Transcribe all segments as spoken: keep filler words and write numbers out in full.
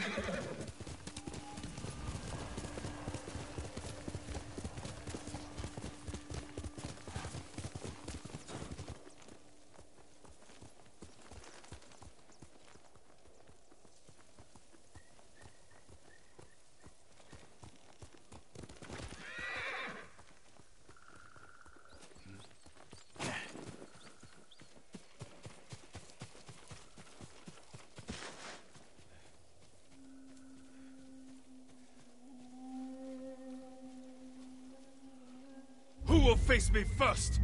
Who will face me first?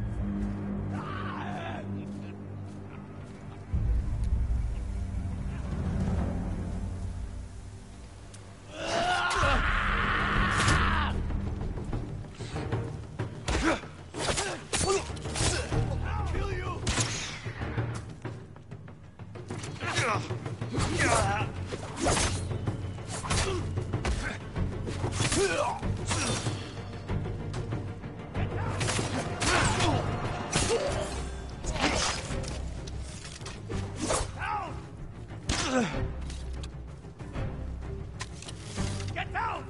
Get down!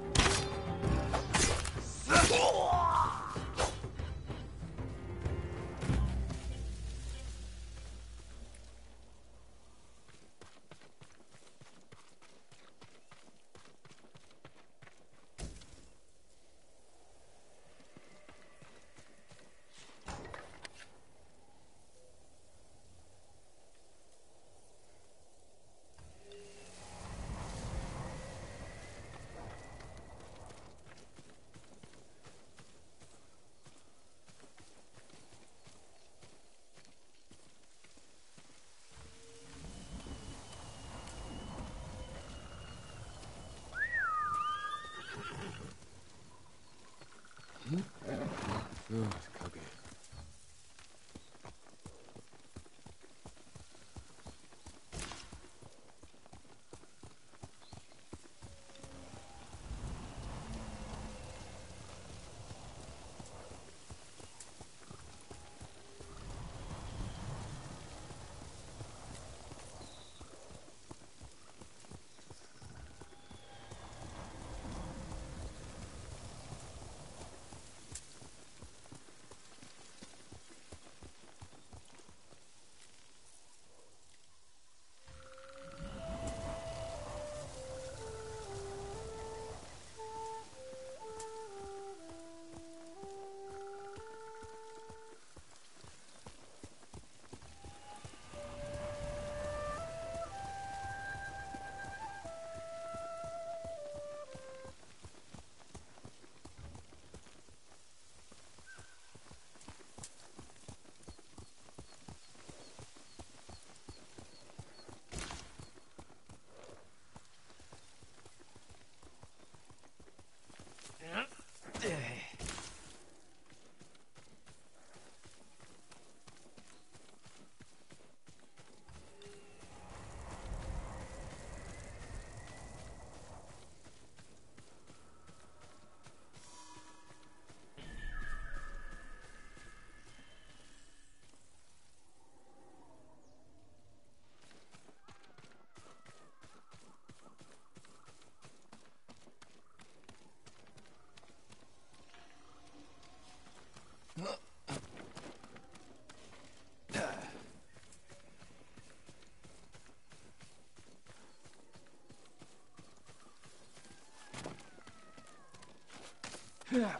Yeah.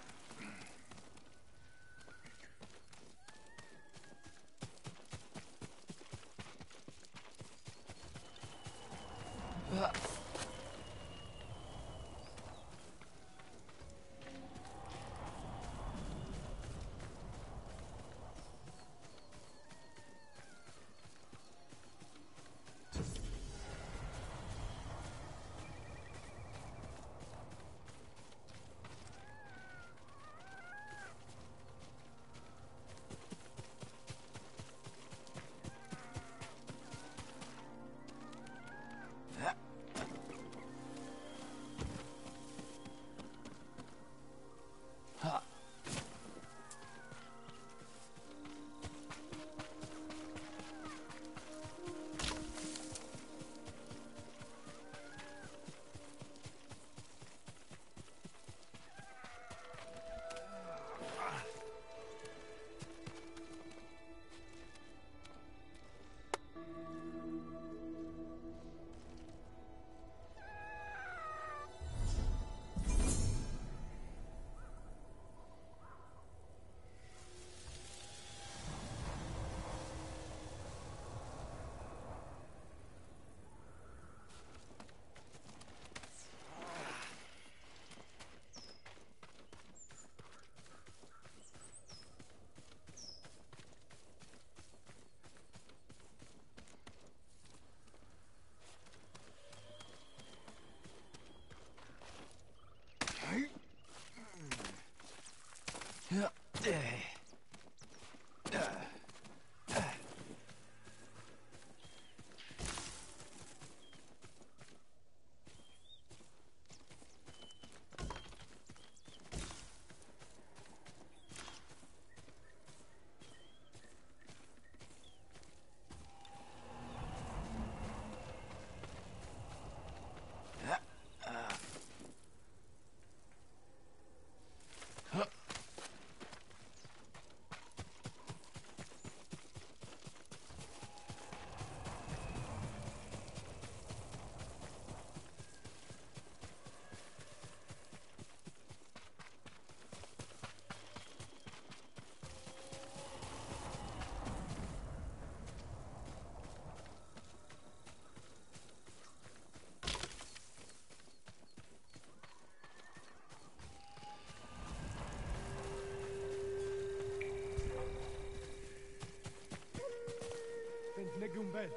Bent Negumbel.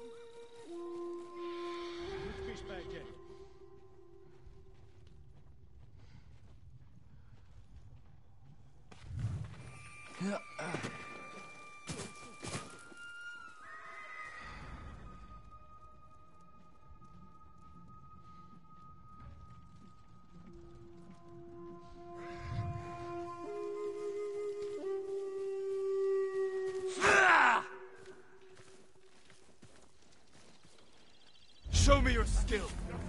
Which fish bag yet? Show me your skill.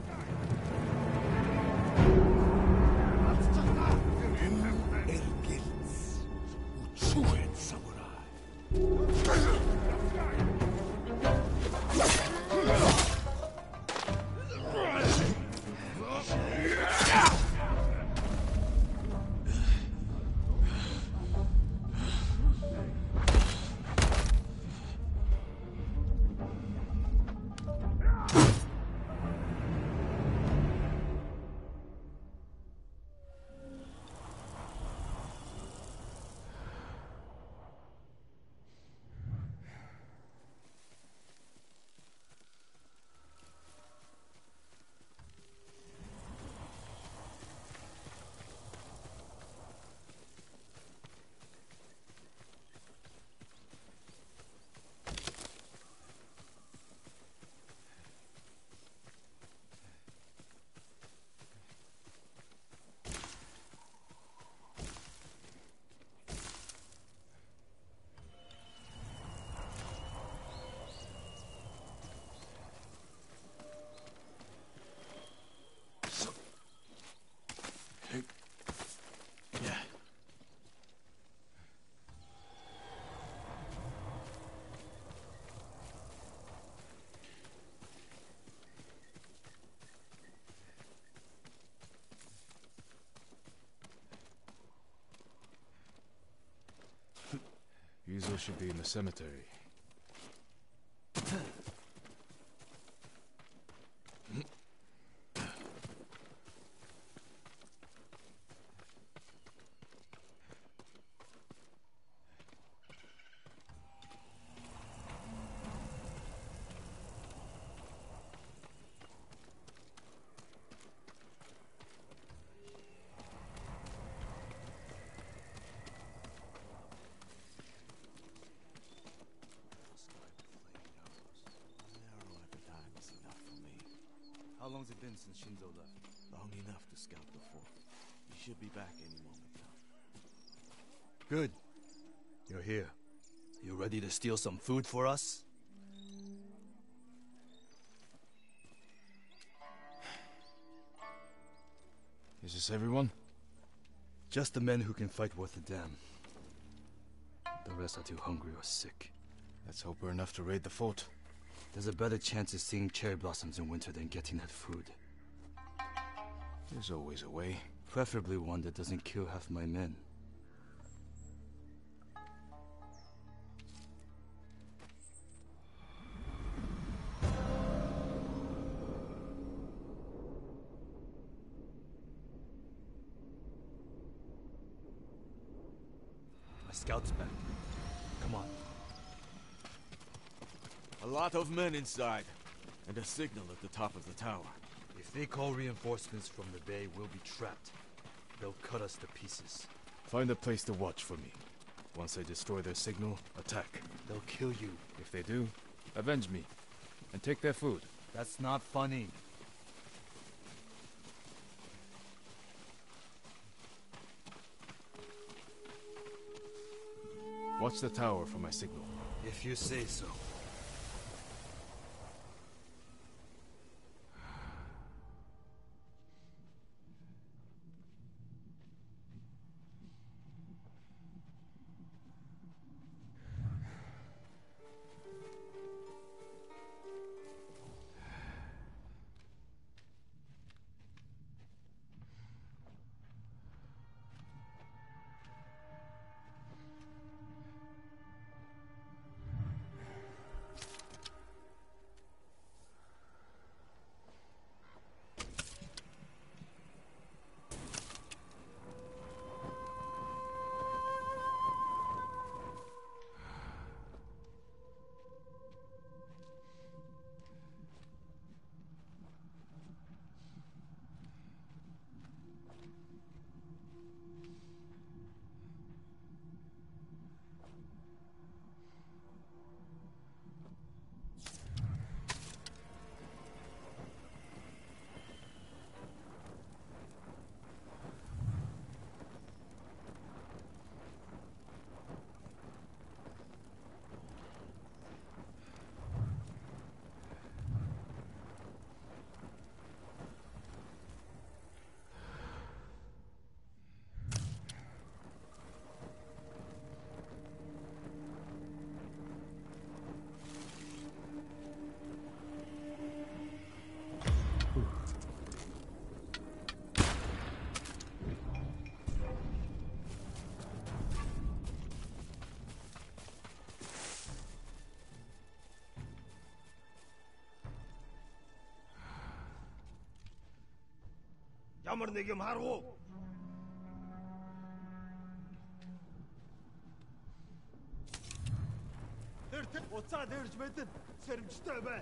Yuzo should be in the cemetery. How long's it been since Shinzo left? Long enough to scout the fort. He should be back any moment now. Good. You're here. You ready to steal some food for us? Is this everyone? Just the men who can fight worth a damn. The rest are too hungry or sick. Let's hope we're enough to raid the fort. There's a better chance of seeing cherry blossoms in winter than getting that food. There's always a way. Preferably one that doesn't kill half my men. My scout's back. Come on. A lot of men inside, and a signal at the top of the tower. If they call reinforcements from the bay, we'll be trapped. They'll cut us to pieces. Find a place to watch for me. Once they destroy their signal, attack. They'll kill you. If they do, avenge me. And take their food. That's not funny. Watch the tower for my signal. If you say so. ямар нэг юм харах уу? Тэр тэр уцаад ирж мэдэн сэрэмжтэй бай.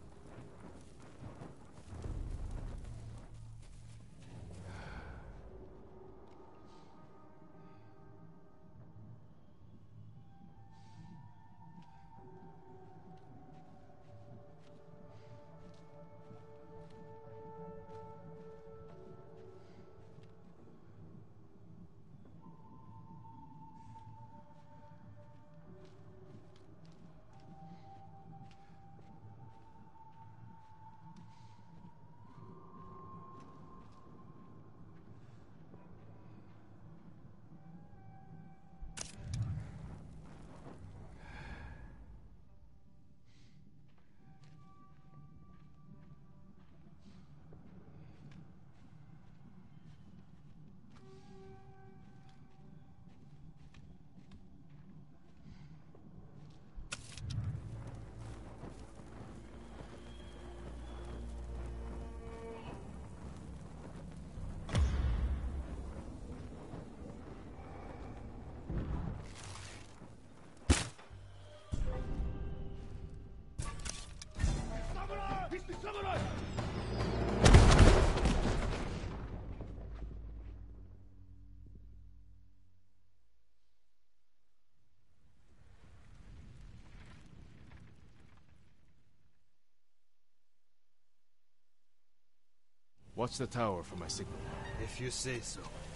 Watch the tower for my signal. If you say so.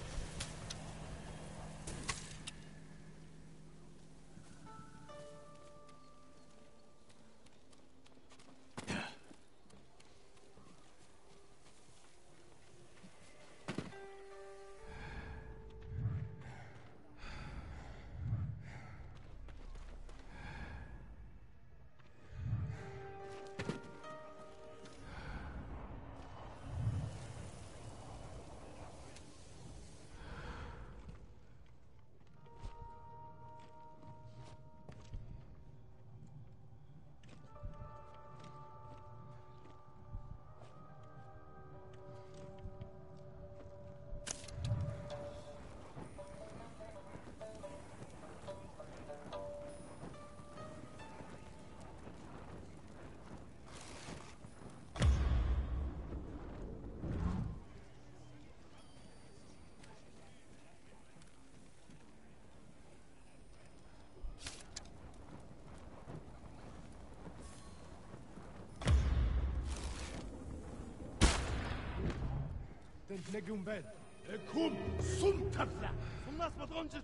Нэг юм байна. Хүн сум тавлаа. Сумнаас болгоомжил.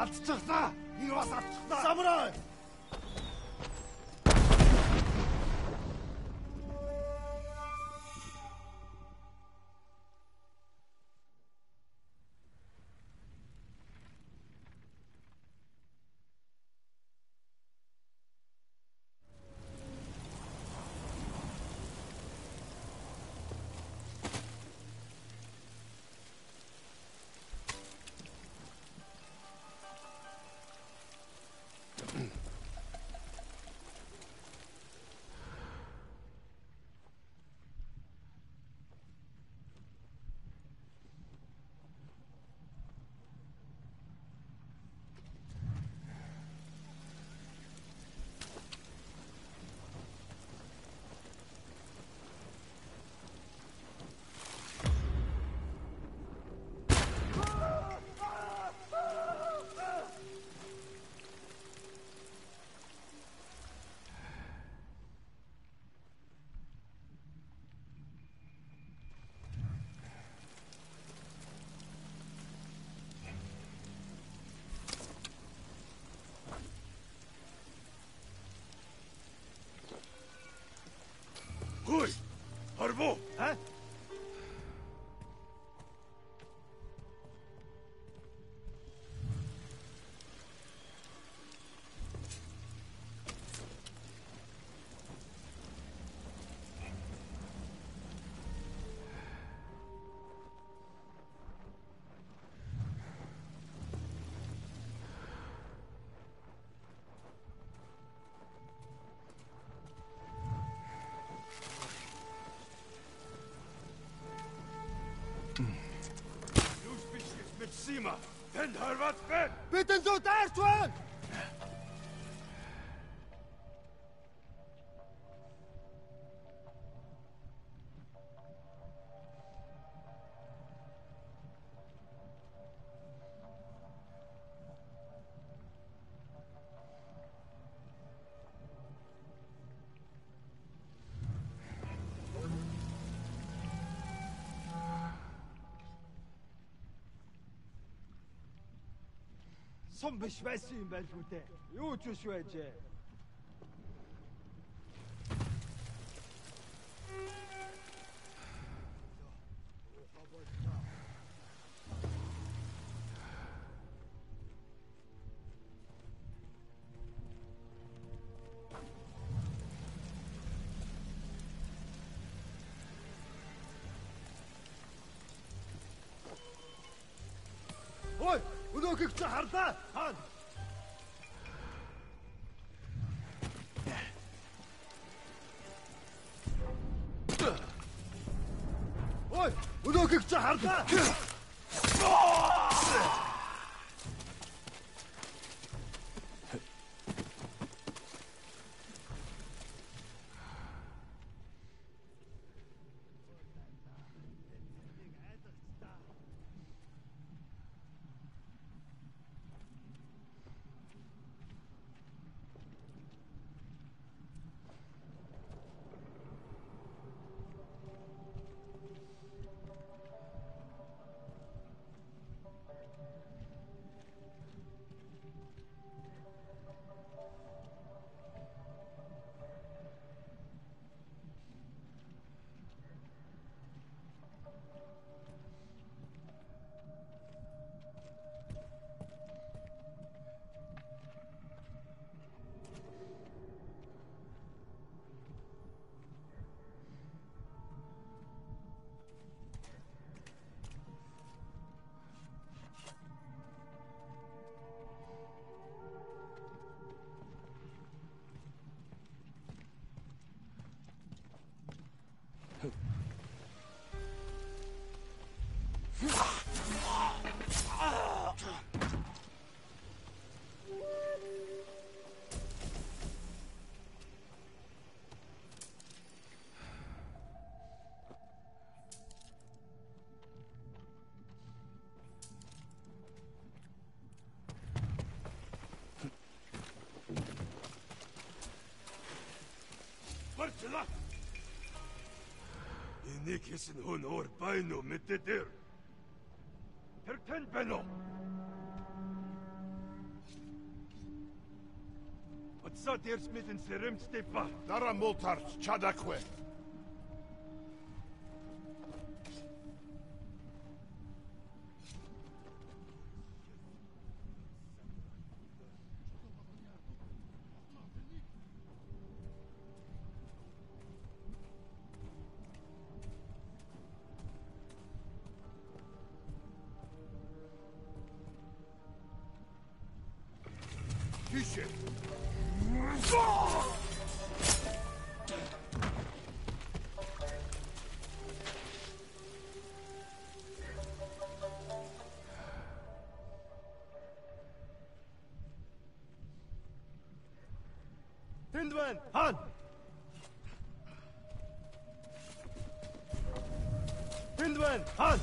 Алдчихлаа. Энэ бас алдчихлаа. Самурай. Hoi! Harbo! Hä? Sima! Den hör vad spänn! Bitte so daar, Swan! Сум биш байсан юм байл үү те. Юу ч биш байж. Ой, өнөөхийг чи харлаа. Хаан. Ой, өнөөхийг чи харлаа. Энийг хийсэн хүн өөр байна уу мэдээ дээр? Тэр тань байна уу? Otsa ders meten serem stepa. Dara multart, çadakwe. Kişi. Hindman, Han! Hindman, Han!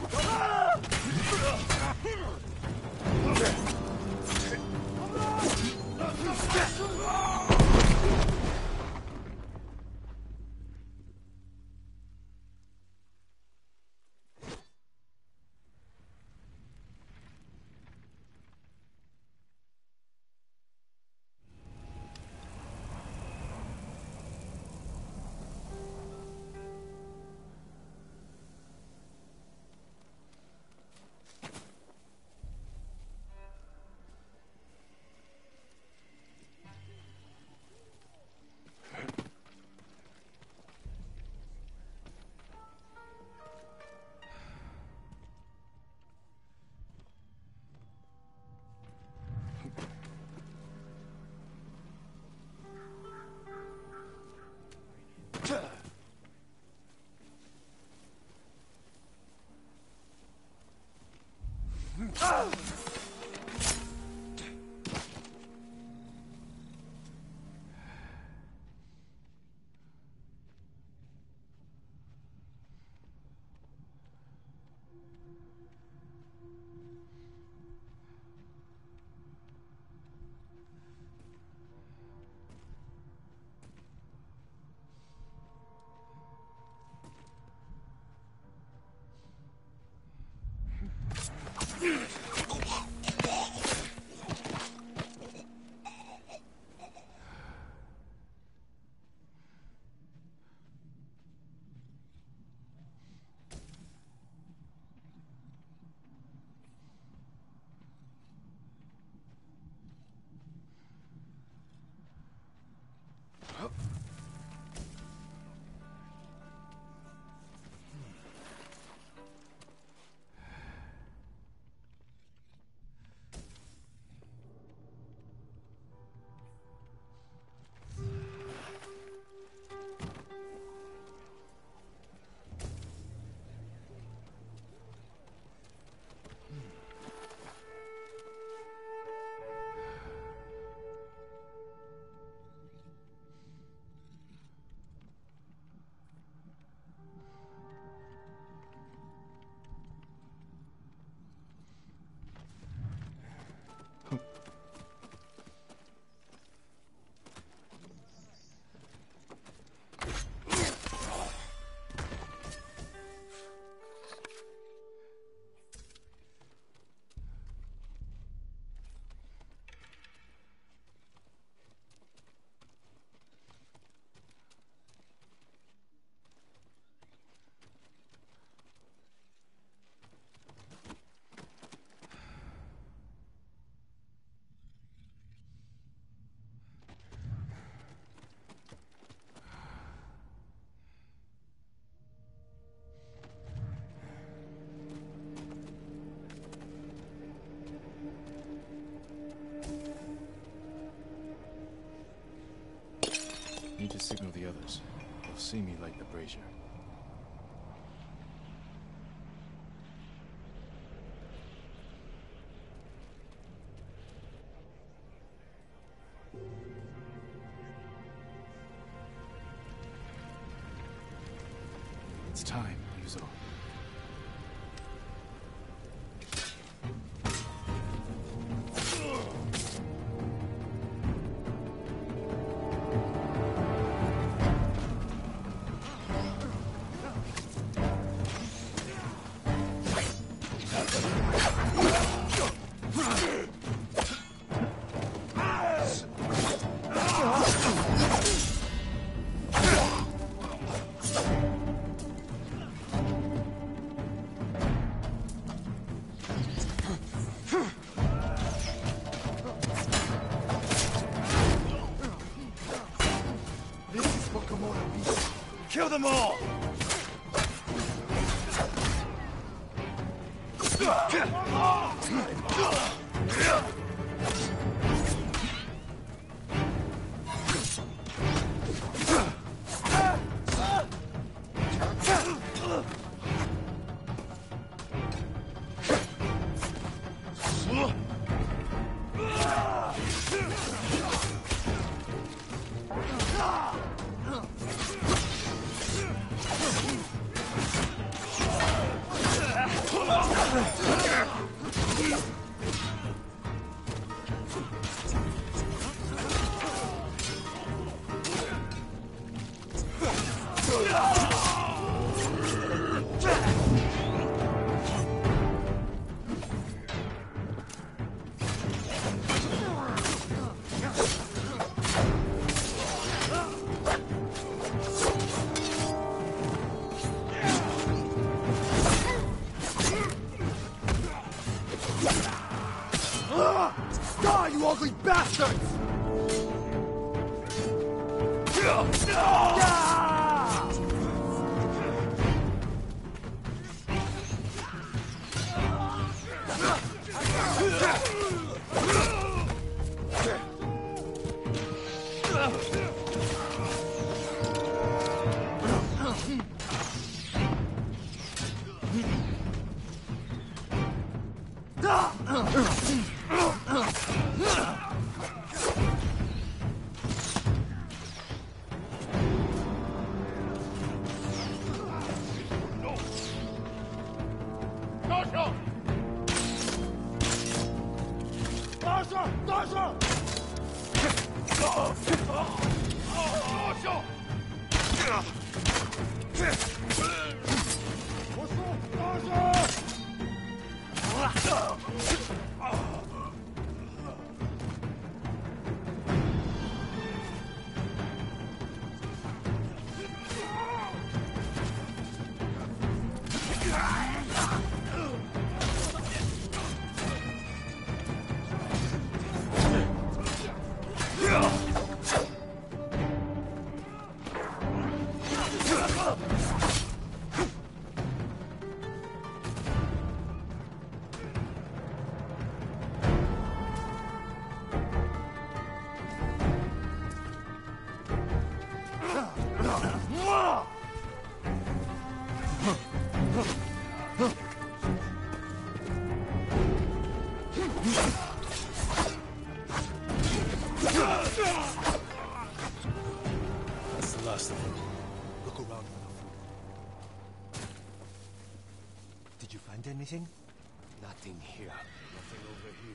Need to signal the others. They'll see me light the brazier. It's time, Yuzo. Kill them all! Die, you ugly bastards! That's the last of them. Look around for the food. Did you find anything? Nothing here. Nothing over here.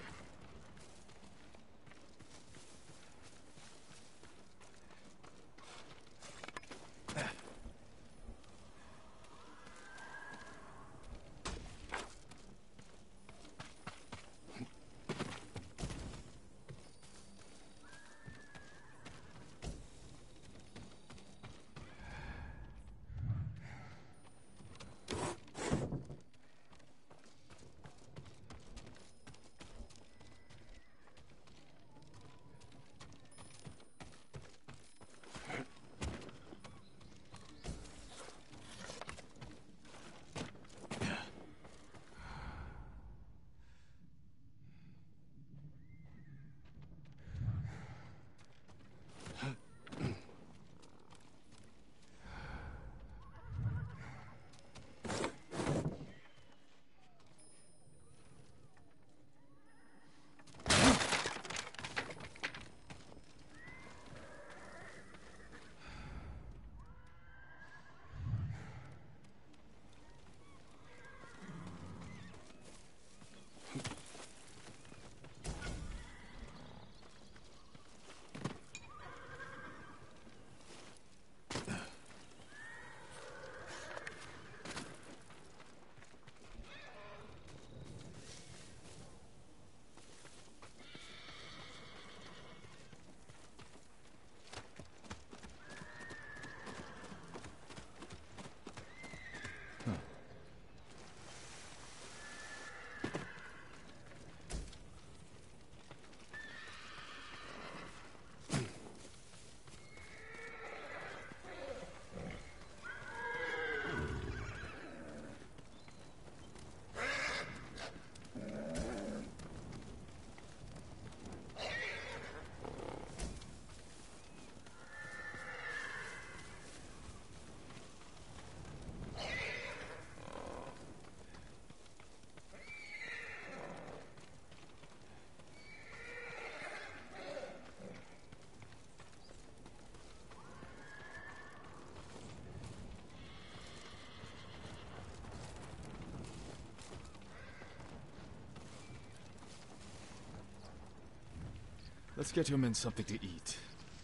Let's get your men something to eat.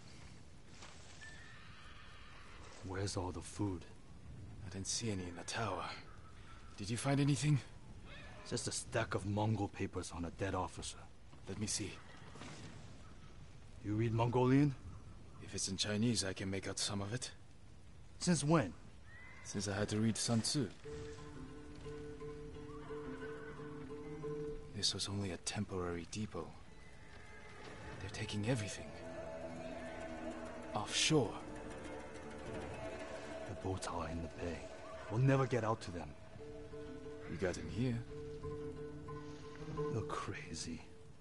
Where's all the food? I didn't see any in the tower. Did you find anything? Just a stack of Mongol papers on a dead officer. Let me see. You read Mongolian? If it's in Chinese, I can make out some of it. Since when? Since I had to read Sun Tzu. This was only a temporary depot. They're taking everything. Offshore. The boats are in the bay. We'll never get out to them. We got in here. You're crazy.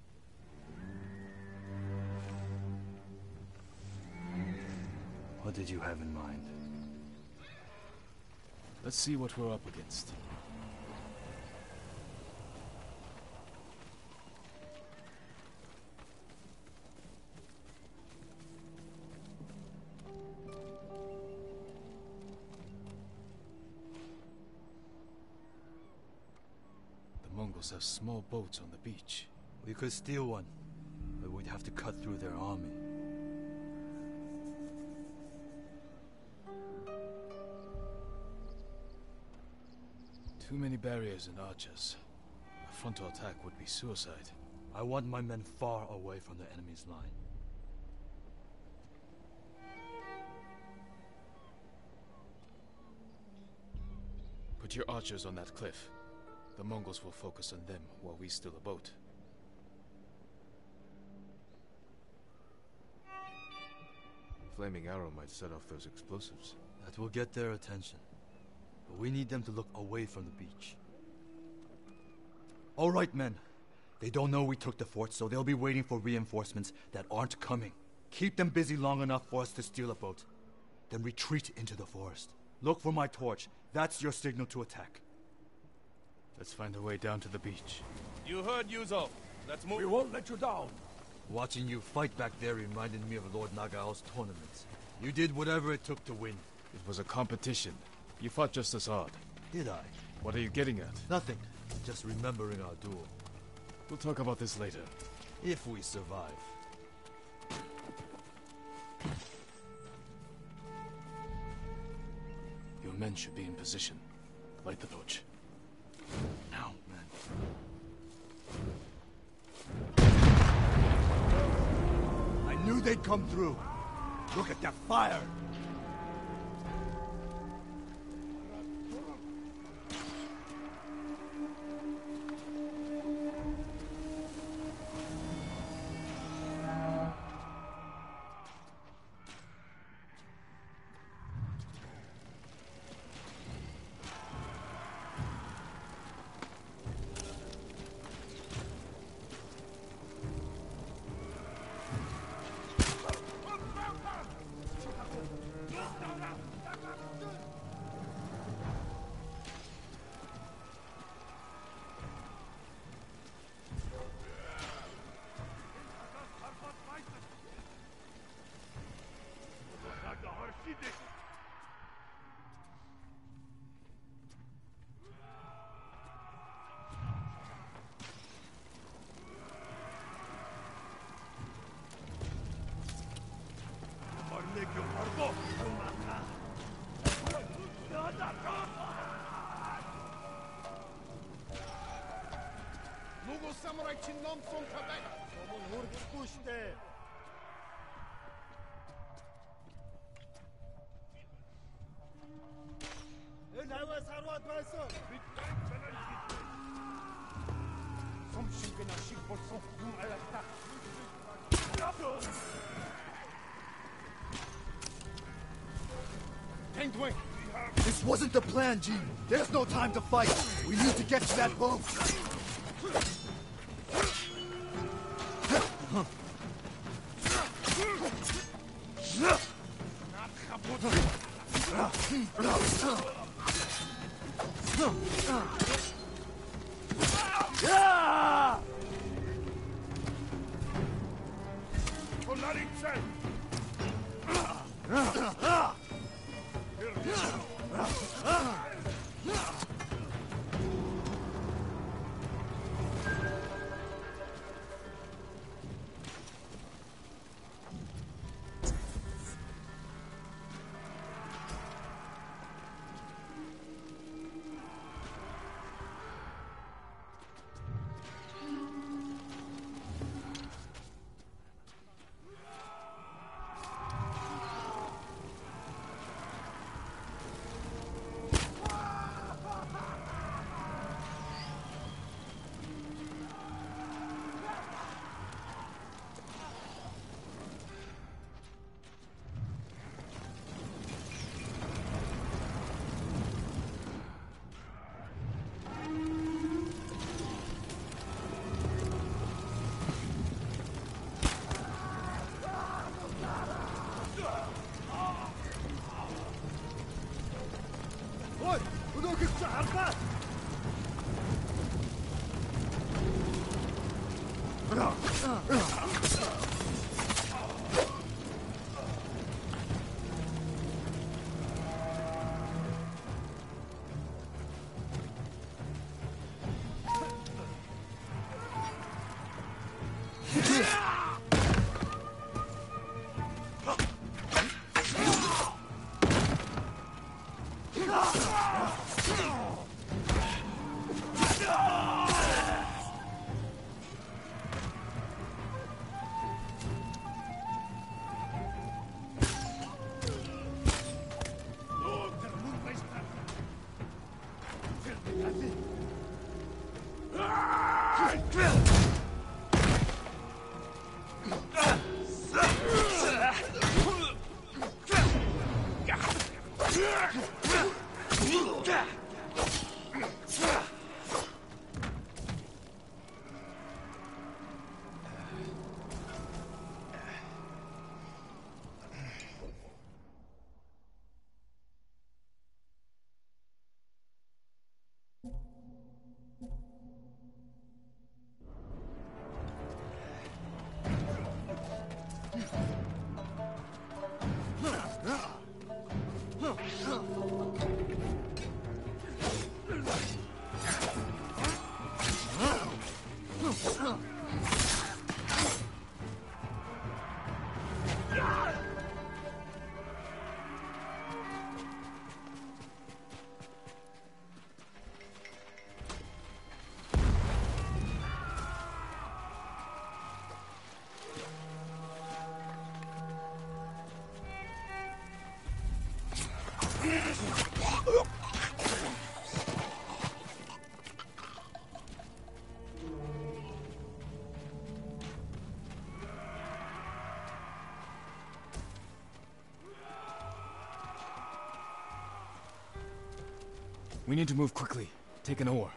What did you have in mind? Let's see what we're up against. The Mongols have small boats on the beach. We could steal one, but we'd have to cut through their army. Too many barriers and archers. A frontal attack would be suicide. I want my men far away from the enemy's line. Put your archers on that cliff. The Mongols will focus on them while we steal a boat. Flaming arrow might set off those explosives. That will get their attention. But we need them to look away from the beach. All right, men. They don't know we took the fort, so they'll be waiting for reinforcements that aren't coming. Keep them busy long enough for us to steal a boat. Then retreat into the forest. Look for my torch. That's your signal to attack. Let's find a way down to the beach. You heard Yuzo. Let's move. We won't let you down. Watching you fight back there reminded me of Lord Nagao's tournaments. You did whatever it took to win. It was a competition. You fought just as hard. Did I? What are you getting at? Nothing. Just remembering our duel. We'll talk about this later. If we survive. Your men should be in position. Light the torch. Now, man. I knew they'd come through. Look at that fire! 누구 사무라이 친놈 손가락. 너무 홀고 시대. 나와 사루한 발성. 솜씨게나 식벌성 구알랐다. This wasn't the plan, G. There's no time to fight. We need to get to that boat. We need to move quickly. Take an oar.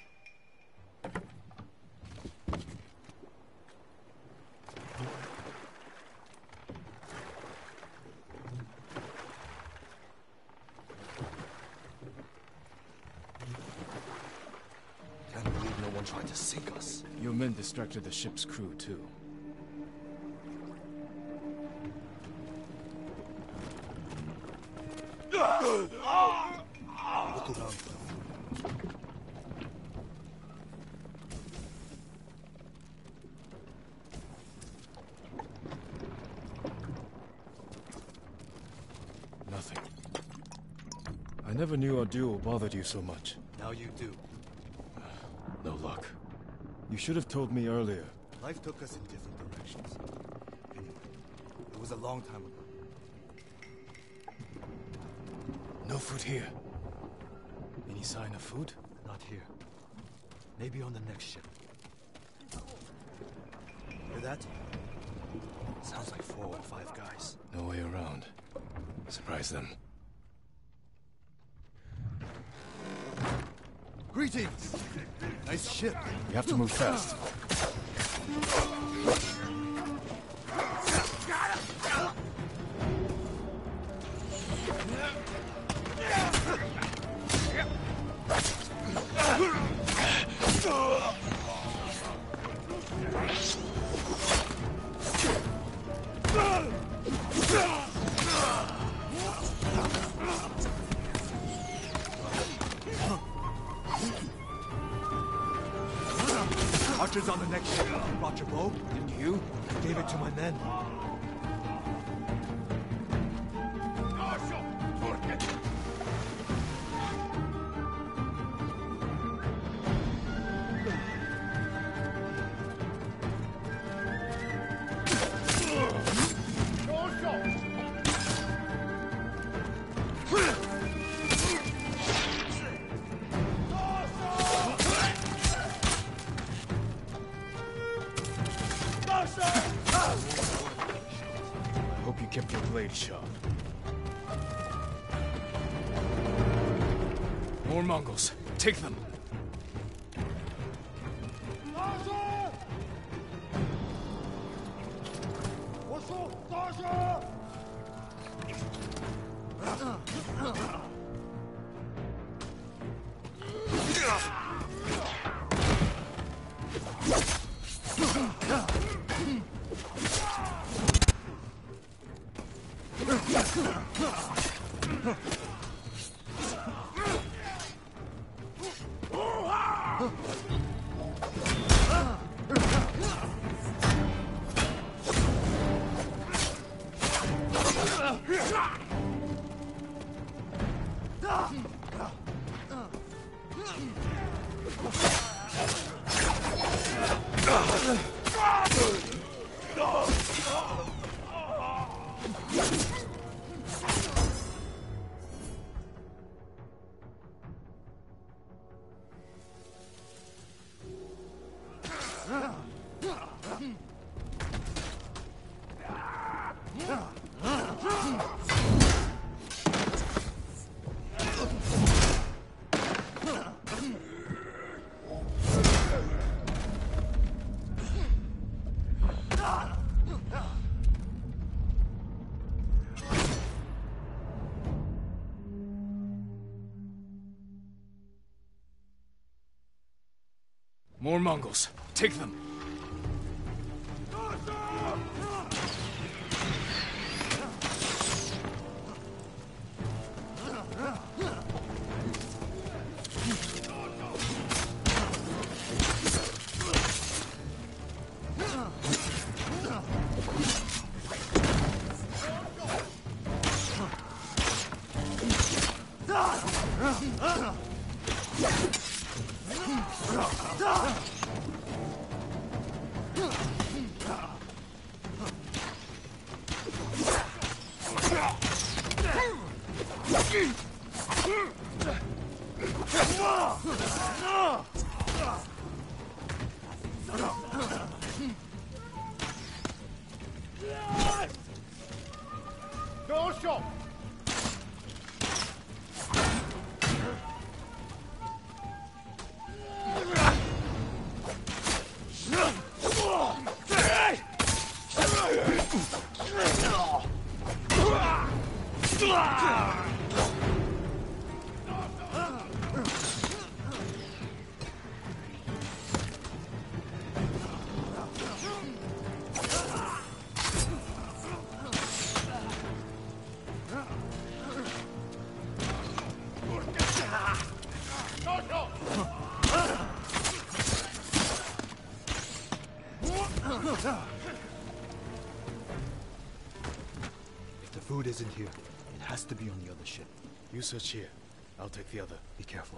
Can't believe no one tried to sink us. Your men distracted the ship's crew, too. Look around for the food. Nothing. I never knew our duel bothered you so much. Now you do. No luck. You should have told me earlier. Life took us in different directions. Anyway, it was a long time ago. No food here. Any sign of food? Not here. Maybe on the next ship. Hear that? Sounds like four or five guys. No way around. Surprise them. Greetings! Nice ship. We have to move fast. Archers on the next ship. Brought your bow? Did you? I gave it to my men. Hope you kept your blade sharp. More Mongols. Take them. More Mongols. Take them. If the food isn't here, it has to be on the other ship. You search here. I'll take the other. Be careful.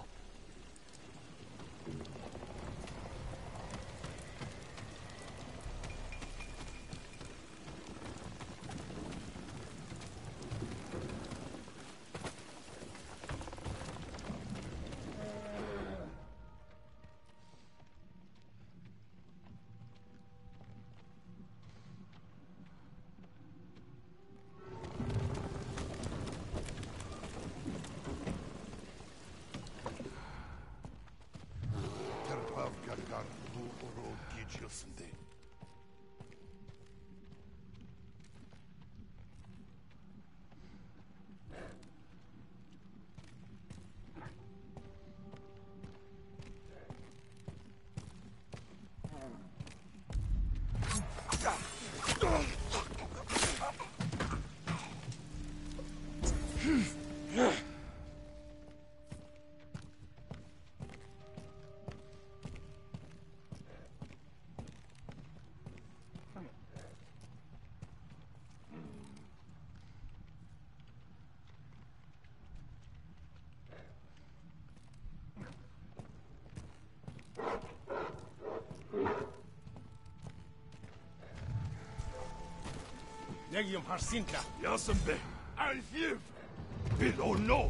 Negium Harsinka. Yasambe. Alfiv. Bil or no.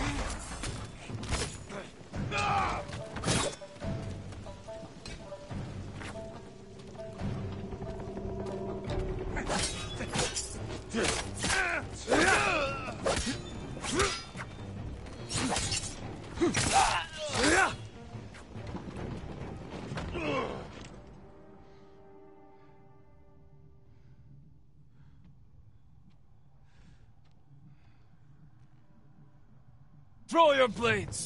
Throw your blades!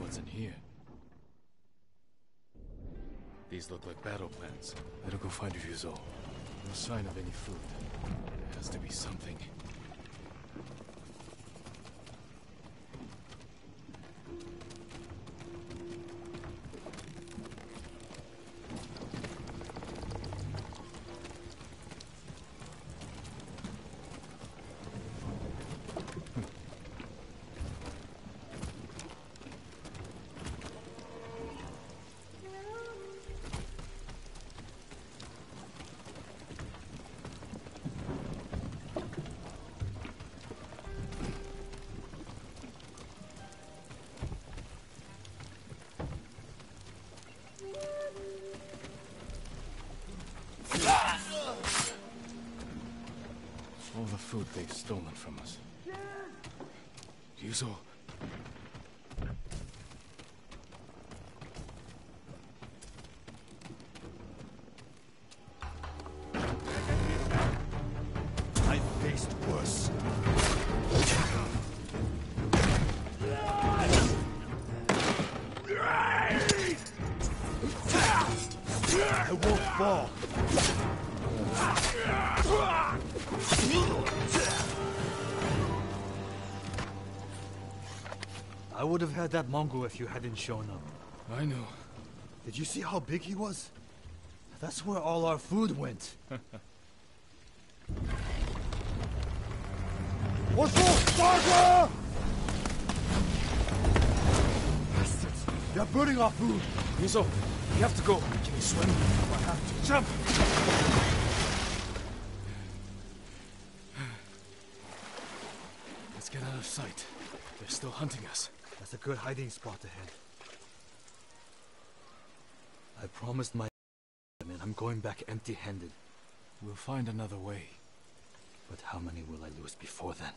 What's in here? These look like battle plans. Better go find Ryuzo. No sign of any food. There has to be something. All the food they've stolen from us. Ryuzo. I've faced worse. I won't fall. I would have had that Mongol if you hadn't shown up. I know. Did you see how big he was? That's where all our food went. What's up, Sparta? Bastards! They're burning our food. Ryuzo, you have to go. Can you swim? I have to jump. Let's get out of sight. They're still hunting us. That's a good hiding spot ahead. I promised my and I'm going back empty-handed. We'll find another way. But how many will I lose before then?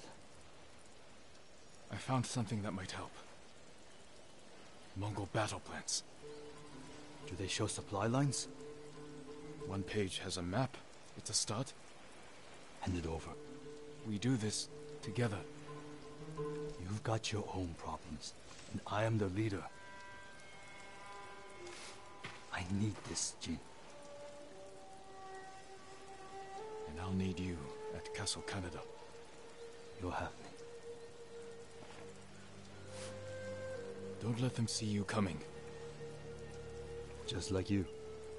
I found something that might help. Mongol battle plans. Do they show supply lines? One page has a map. It's a start. Hand it over. We do this together. You've got your own problems, and I am the leader. I need this, Jin. And I'll need you at Castle Canada. You'll have me. Don't let them see you coming. Just like you.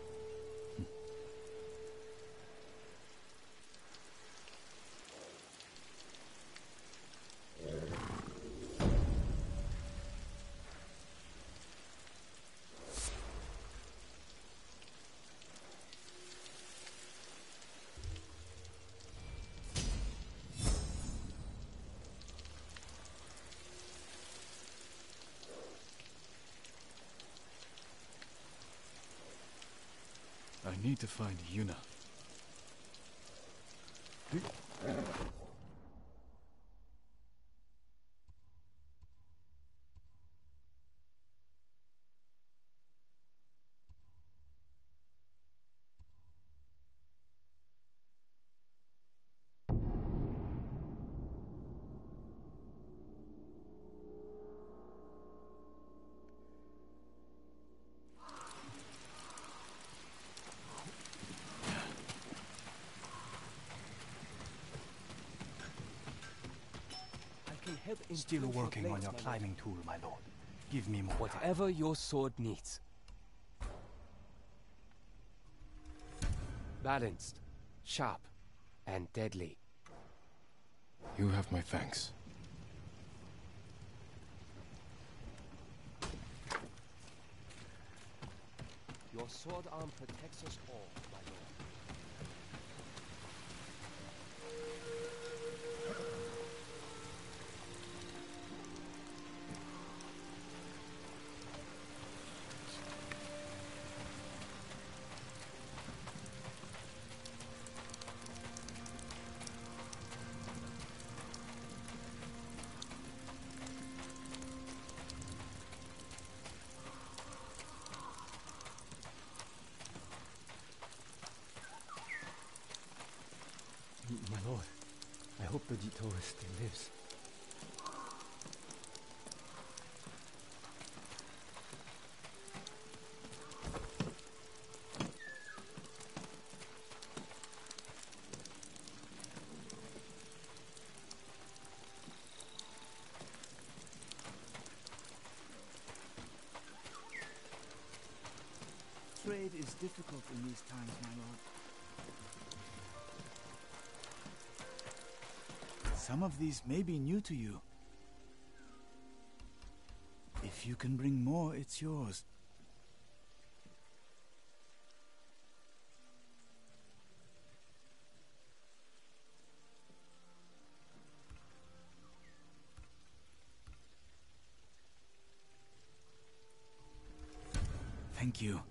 I need to find Yuna. Still working on your climbing tool, my lord. Give me more Whatever time. your sword needs. Balanced, sharp, and deadly. You have my thanks. Your sword arm protects us all, my lord. My lord, I hope the Jito still lives. Trade is difficult in these times, my lord. Some of these may be new to you. If you can bring more, it's yours. Thank you.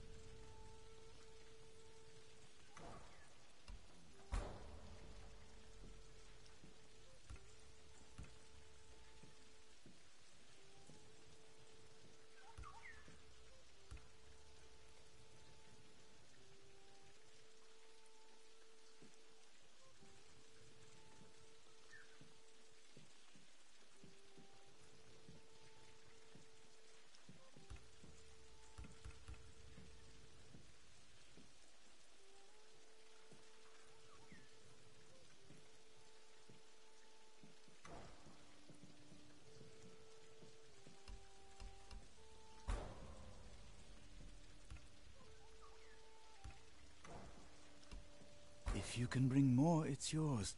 If you can bring more, it's yours.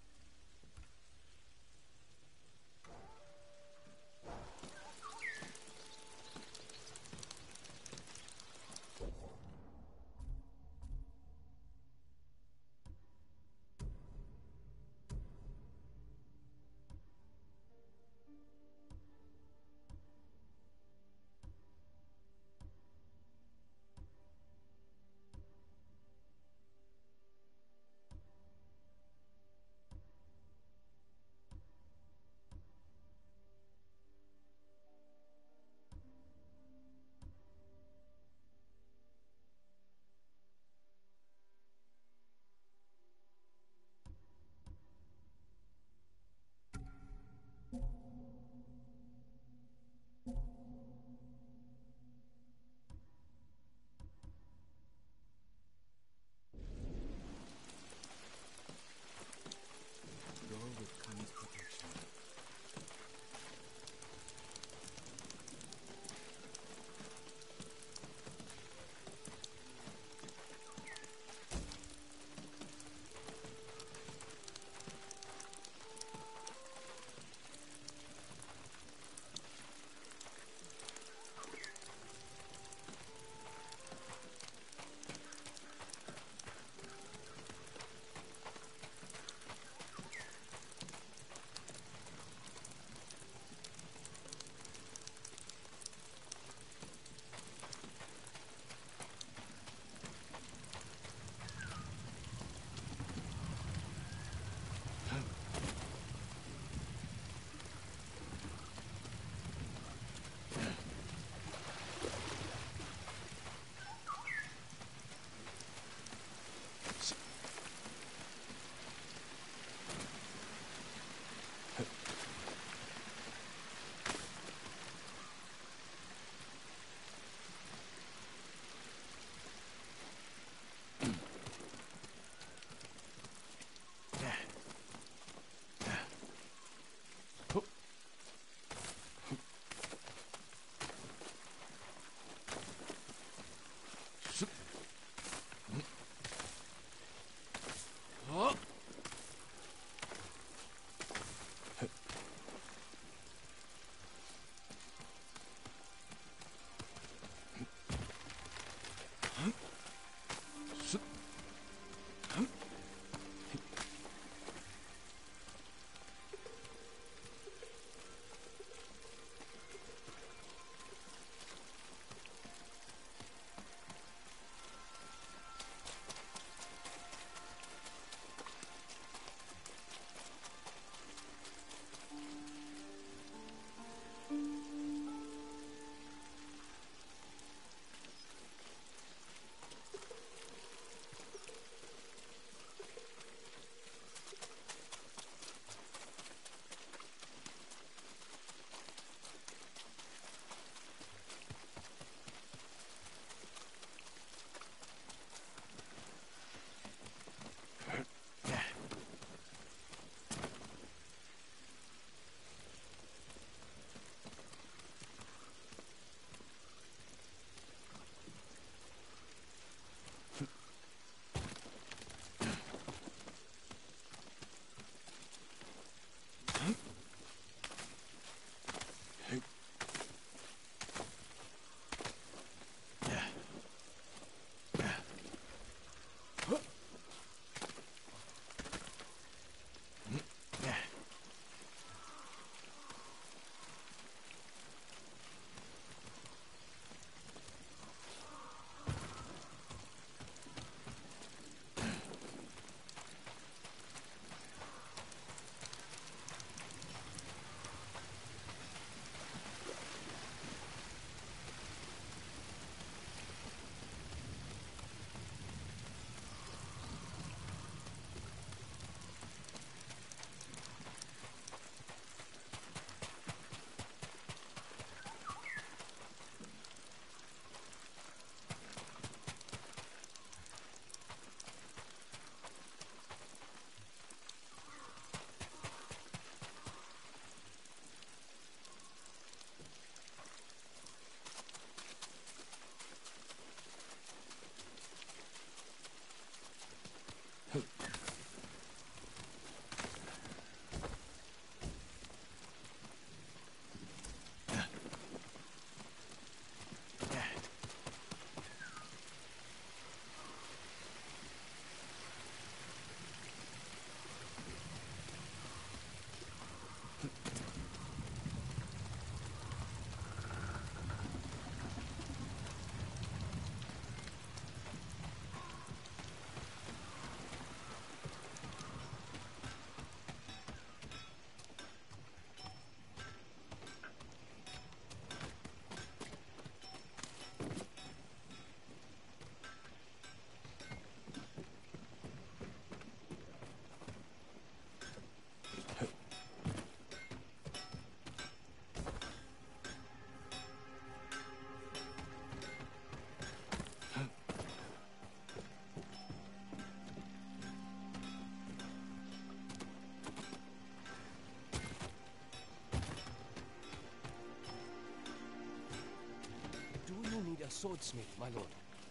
swordsmith, my lord.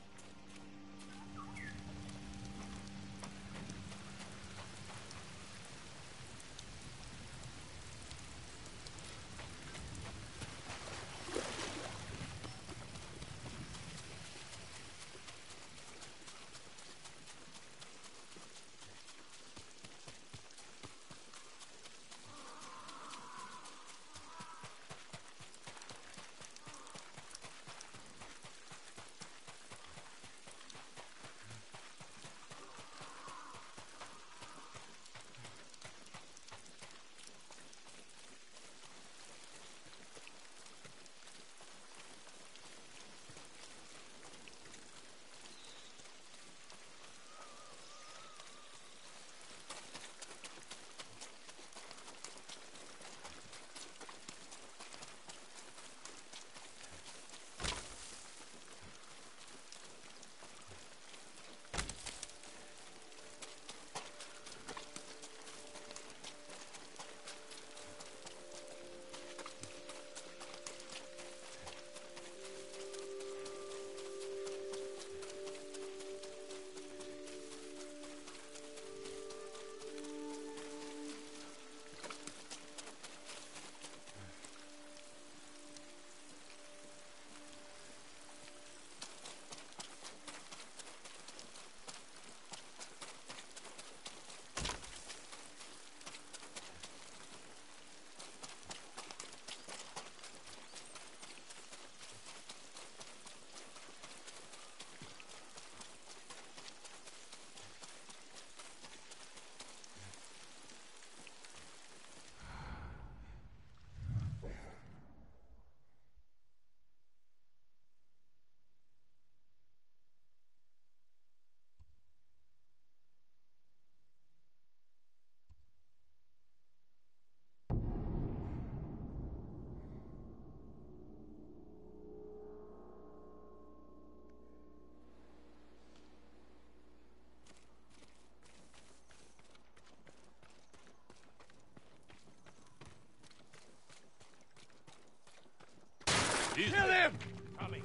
Kill him! Coming.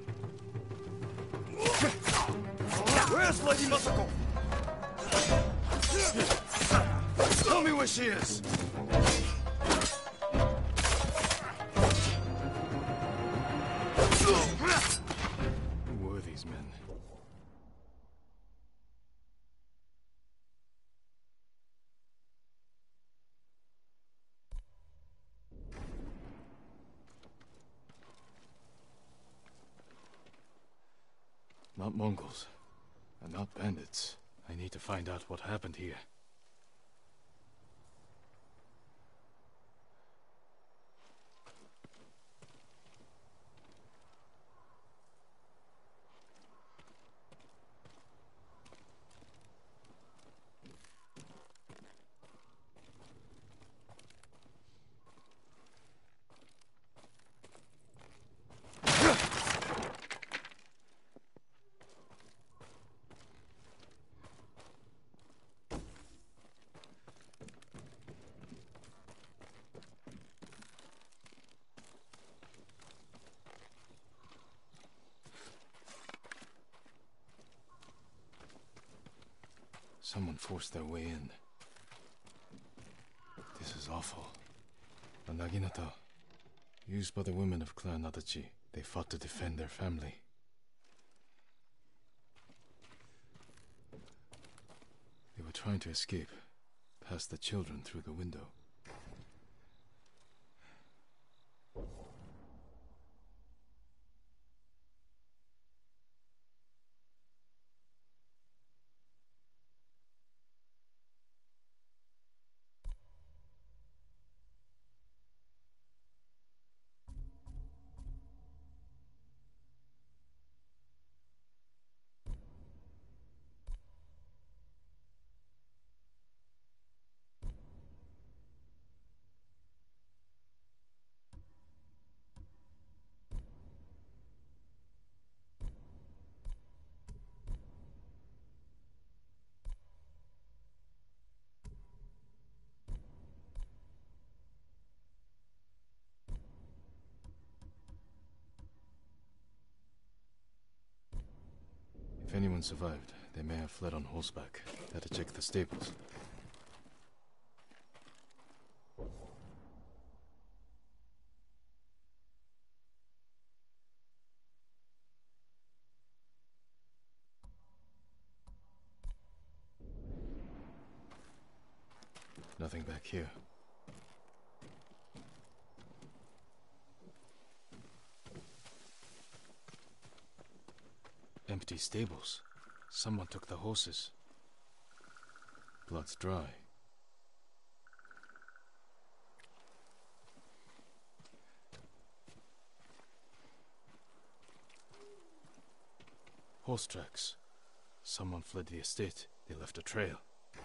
Where's Lady Masako? Tell me where she is. Who were these men? Not Mongols, and not bandits. I need to find out what happened here. Someone forced their way in. This is awful. A naginata, used by the women of Clan Adachi. They fought to defend their family. They were trying to escape, past the children through the window. anyone survived, they may have fled on horseback. Had to check the stables. Nothing back here. Empty stables. Someone took the horses. Blood's dry. Horse tracks. Someone fled the estate. They left a trail.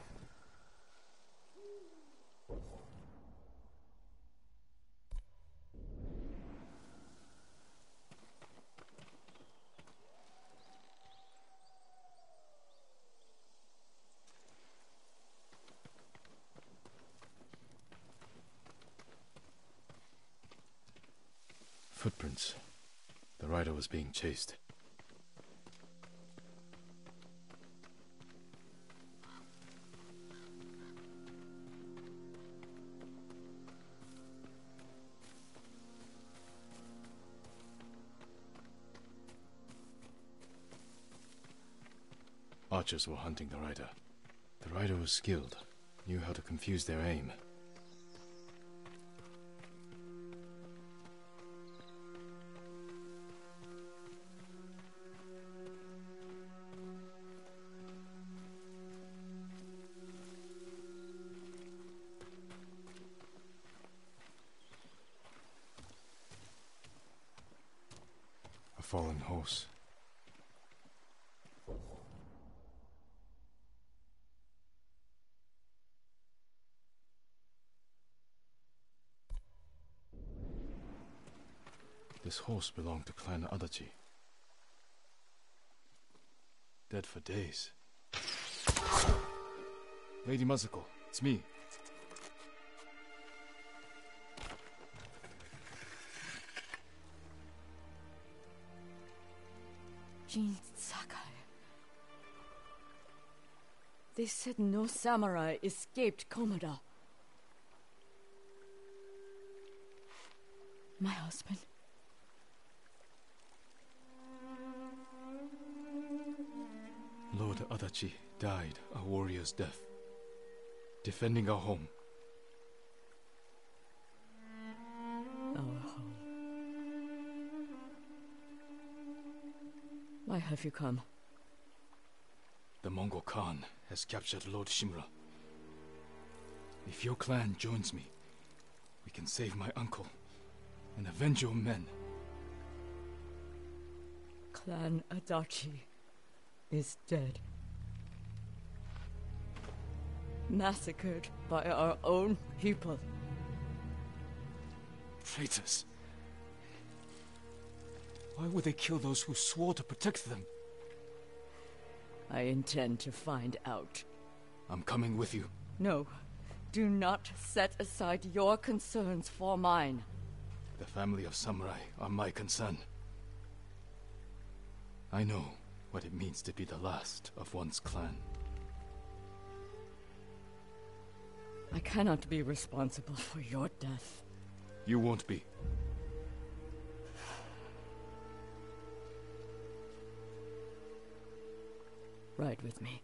Footprints. The rider was being chased. Archers were hunting the rider. The rider was skilled, knew how to confuse their aim. A fallen horse. This horse belonged to Clan Adachi. Dead for days. Lady Masako, it's me. Jin Sakai. They said no samurai escaped Komoda. My husband. Lord Adachi died a warrior's death, defending our home. Our home. Why have you come? The Mongol Khan has captured Lord Shimura. If your clan joins me, we can save my uncle and avenge your men. Clan Adachi is dead. Massacred by our own people. Traitors. Why would they kill those who swore to protect them? I intend to find out. I'm coming with you. No. Do not set aside your concerns for mine. The family of samurai are my concern. I know what it means to be the last of one's clan. I cannot be responsible for your death. You won't be. Ride with me.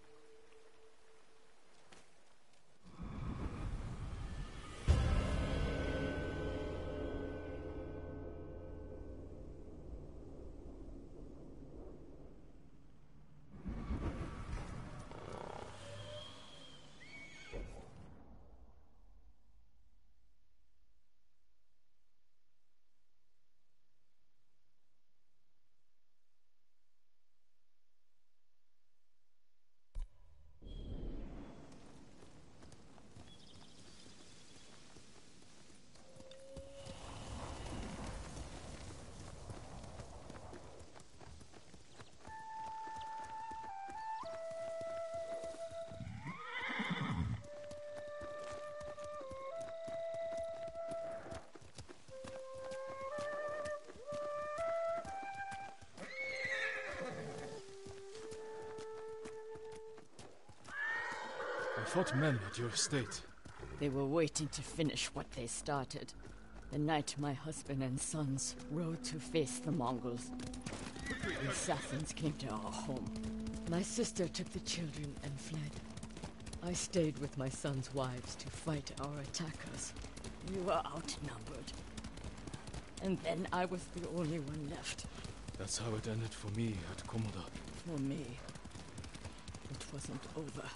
fought men at your estate. They were waiting to finish what they started. The night my husband and sons rode to face the Mongols. The assassins came to our home. My sister took the children and fled. I stayed with my sons' wives to fight our attackers. We were outnumbered. And then I was the only one left. That's how it ended for me at Komoda. For me, it wasn't over.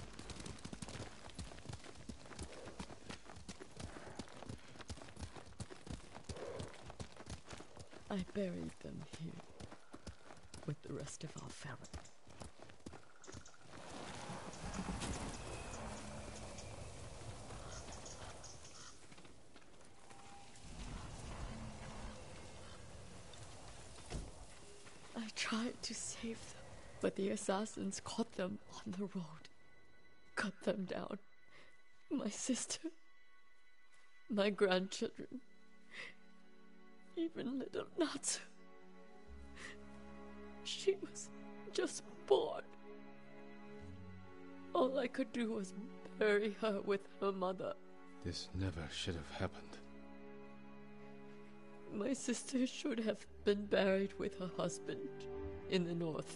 I buried them here with the rest of our family. I tried to save them, but the assassins caught them on the road, cut them down. My sister, my grandchildren, even little Natsu. She was just born. All I could do was bury her with her mother. This never should have happened. My sister should have been buried with her husband in the north.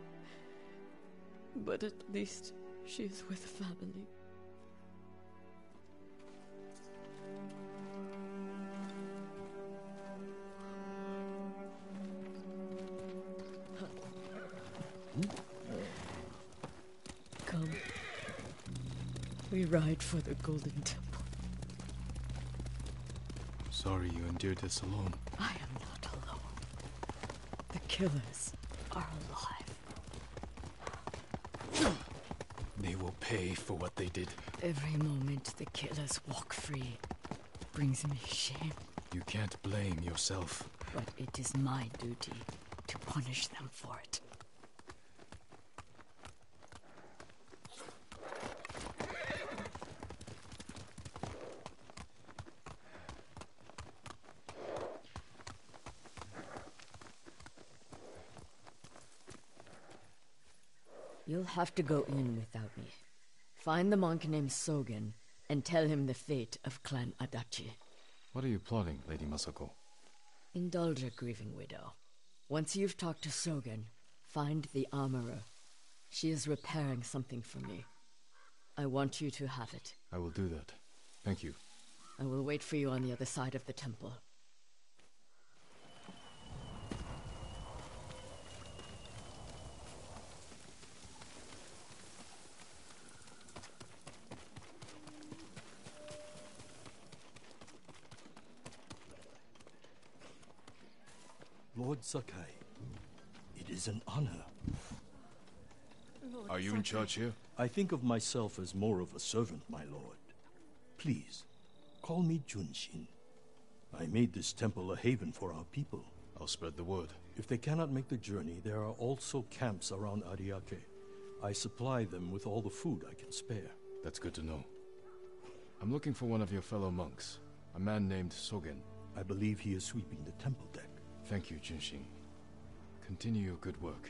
But at least she is with family. Come. We ride for the Golden Temple. Sorry you endured this alone. I am not alone. The killers are alive. They will pay for what they did. Every moment the killers walk free brings me shame. You can't blame yourself. But it is my duty to punish them for it. You'll have to go in without me. Find the monk named Sogen and tell him the fate of Clan Adachi. What are you plotting, Lady Masako? Indulge a grieving widow. Once you've talked to Sogen, find the armorer. She is repairing something for me. I want you to have it. I will do that. Thank you. I will wait for you on the other side of the temple. Lord Sakai, it is an honor. Are you in charge here? I think of myself as more of a servant, my lord. Please, call me Junshin. I made this temple a haven for our people. I'll spread the word. If they cannot make the journey, there are also camps around Ariake. I supply them with all the food I can spare. That's good to know. I'm looking for one of your fellow monks, a man named Sogen. I believe he is sweeping the temple deck. Thank you, Junshin. Continue your good work.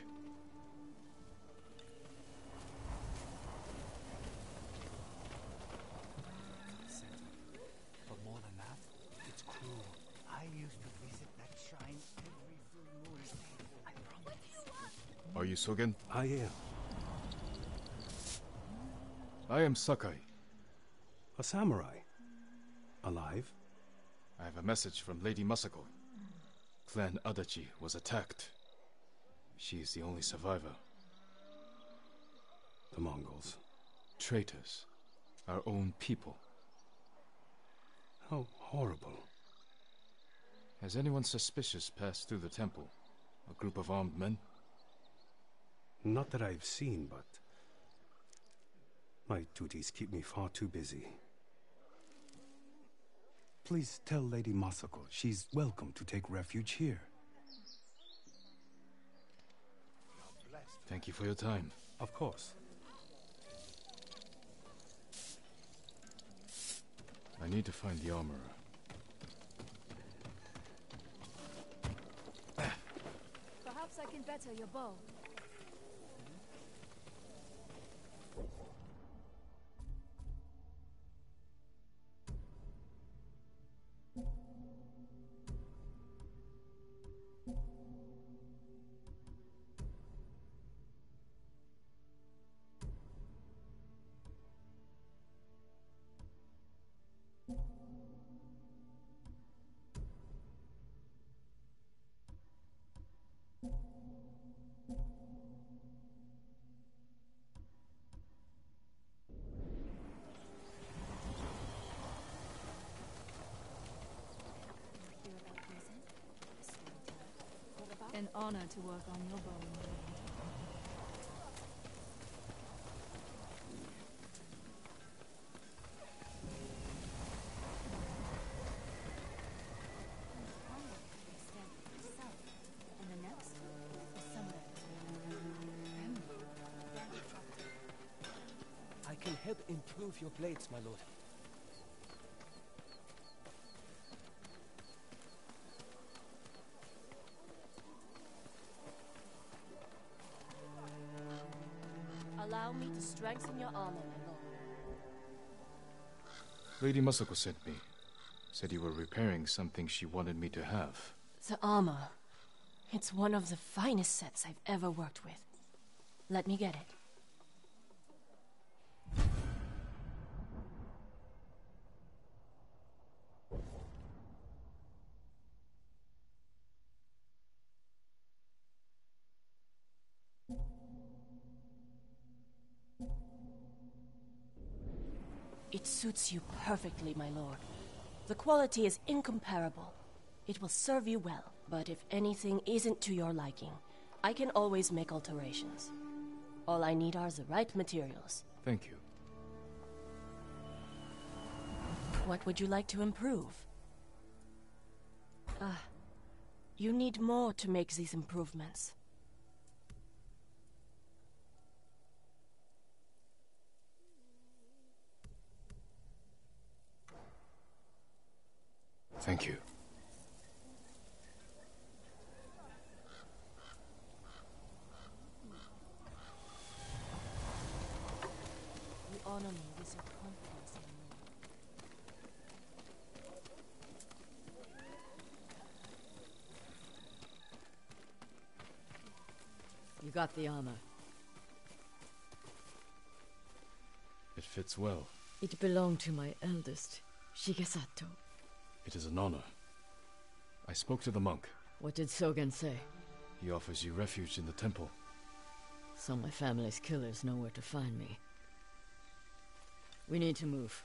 But more than that, it's cruel. I used to visit that shrine every full moon. I promise. Are you Sogen? I am. I am Sakai. A samurai. Alive? I have a message from Lady Masako. Clan Adachi was attacked. She is the only survivor. The Mongols. Traitors. Our own people. How horrible. Has anyone suspicious passed through the temple? A group of armed men? Not that I've seen, but my duties keep me far too busy. Please tell Lady Masako she's welcome to take refuge here. Thank you for your time. Of course. I need to find the armorer. Perhaps I can better your bow. honor to work on your bow. I can help improve your blades, my lord. Allow me to strengthen your armor, my lord. Lady Masako sent me. Said you were repairing something she wanted me to have. The armor. It's one of the finest sets I've ever worked with. Let me get it. It suits you perfectly, my lord. The quality is incomparable. It will serve you well, but if anything isn't to your liking, I can always make alterations. All I need are the right materials. Thank you. What would you like to improve? Ah, you need more to make these improvements. Thank you. You honor me with your confidence in me. You got the armor. It fits well. It belonged to my eldest, Shigesato. It is an honor. I spoke to the monk. What did Sogen say? He offers you refuge in the temple. So my family's killers know where to find me. We need to move.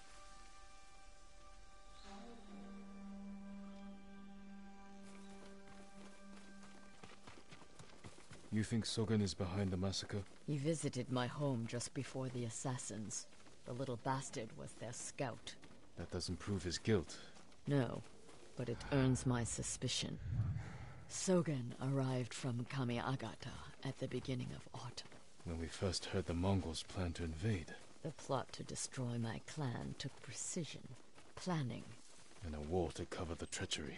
You think Sogen is behind the massacre? He visited my home just before the assassins. The little bastard was their scout. That doesn't prove his guilt. No, but it earns my suspicion. Sogen arrived from Kamiagata at the beginning of autumn. When we first heard the Mongols plan to invade. The plot to destroy my clan took precision, planning, And a war to cover the treachery.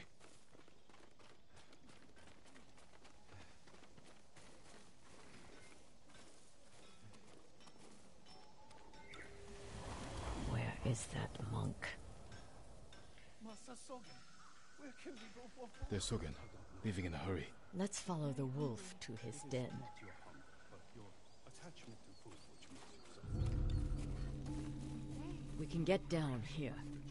Where is that monk? Master Sogen, where can we go for food? There's Sogen, leaving in a hurry. Let's follow the wolf to his den. We can get down here.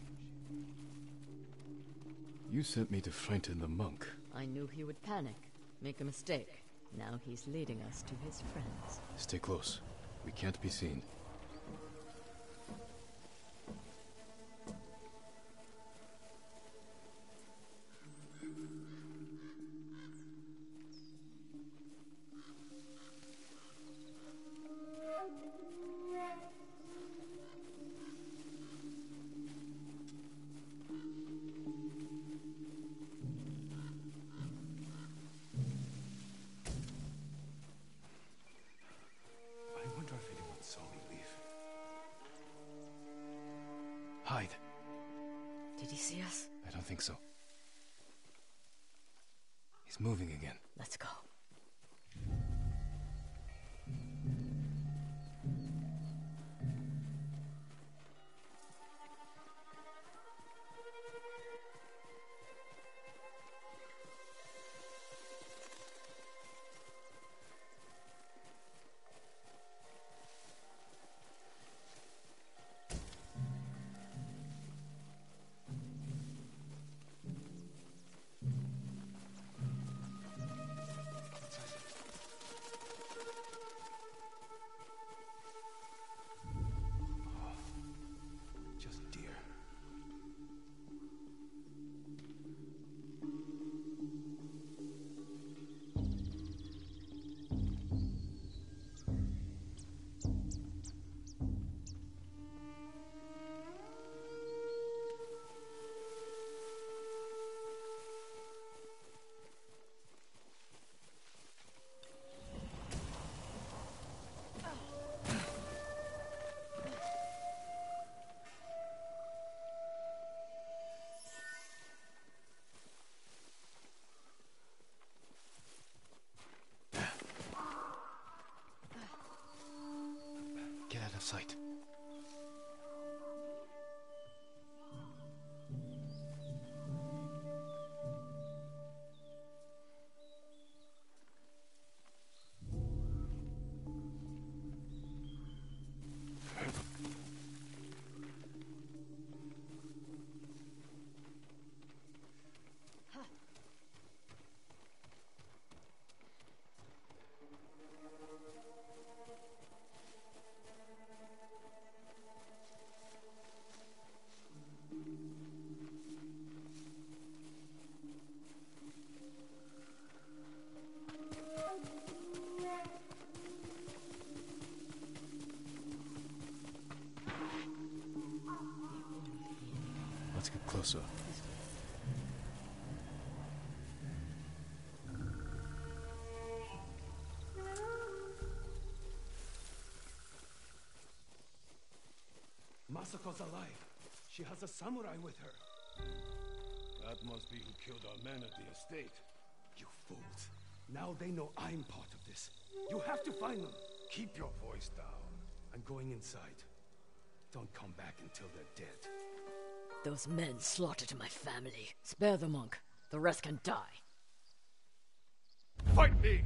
You sent me to frighten the monk. I knew he would panic, make a mistake. Now he's leading us to his friends. Stay close. We can't be seen. Hide. Did he see us? I don't think so. He's moving again. Let's go. sight. Let's get closer. Masako's alive. She has a samurai with her. That must be who killed our men at the estate. You fools. Now they know I'm part of this. You have to find them. Keep your voice down. I'm going inside. Don't come back until they're dead. Those men slaughtered my family. Spare the monk. The rest can die. Fight me!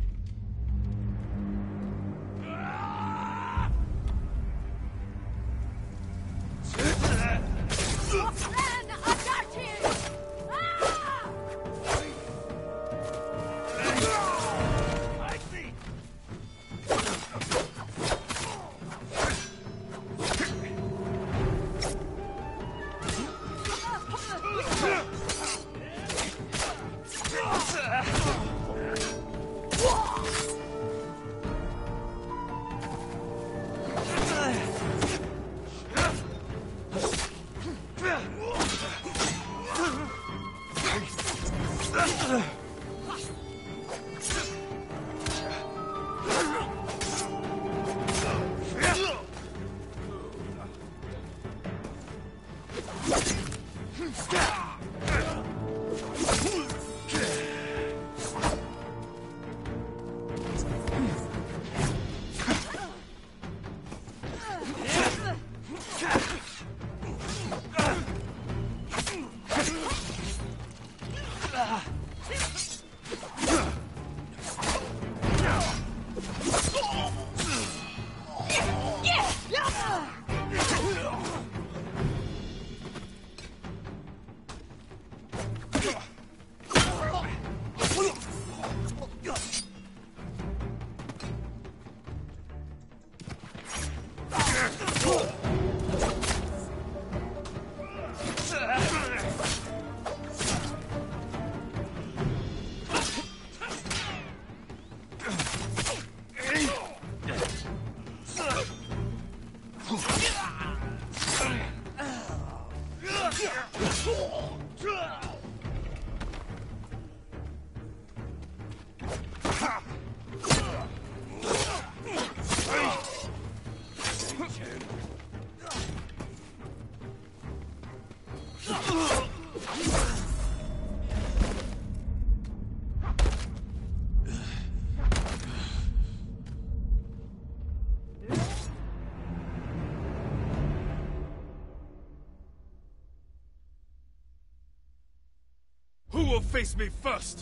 Who will face me first?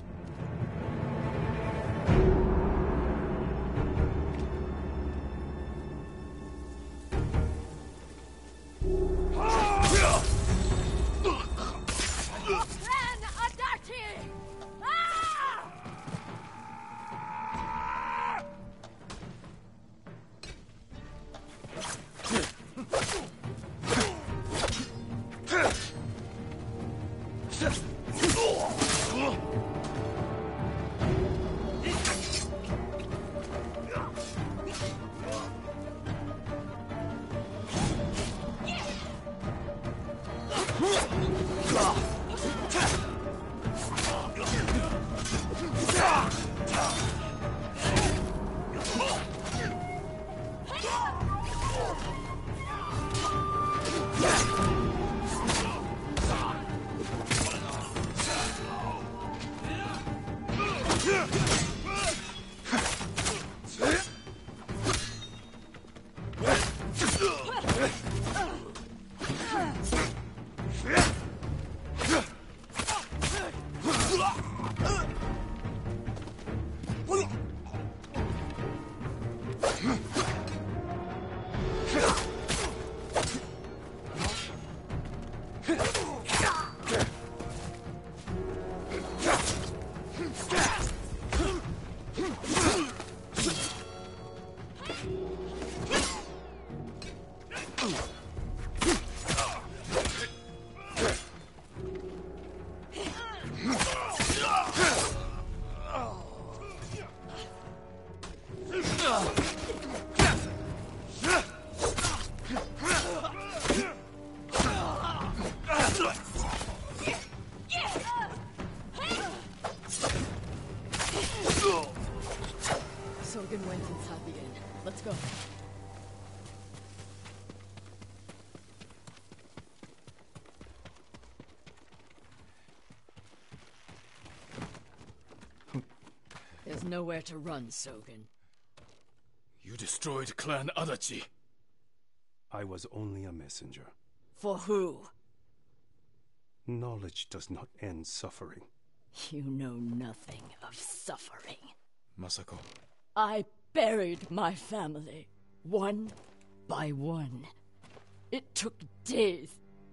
Sogen went inside the inn. Let's go. There's nowhere to run, Sogen. You destroyed Clan Adachi. I was only a messenger. For who? Knowledge does not end suffering. You know nothing of suffering. Masako. I buried my family, one by one. It took days.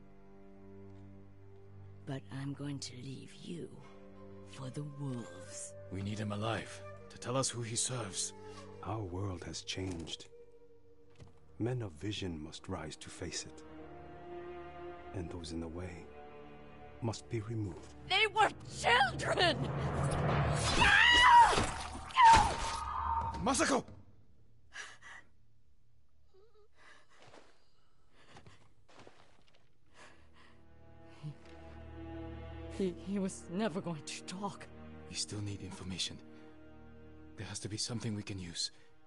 But I'm going to leave you for the wolves. We need him alive, to tell us who he serves. Our world has changed. Men of vision must rise to face it. And those in the way must be removed. They were children! Masako! He, he was never going to talk. We still need information. There has to be something we can use.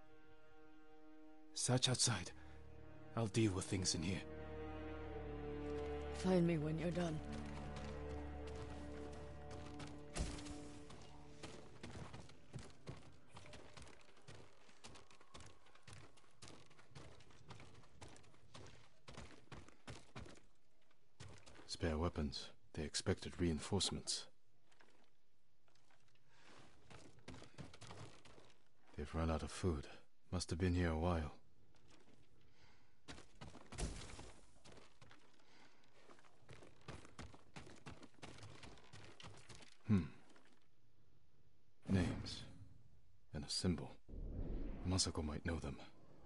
Search outside. I'll deal with things in here. Find me when you're done. Spare weapons. They expected reinforcements. They've run out of food. Must have been here a while. Hmm. Names. And a symbol. Masako might know them.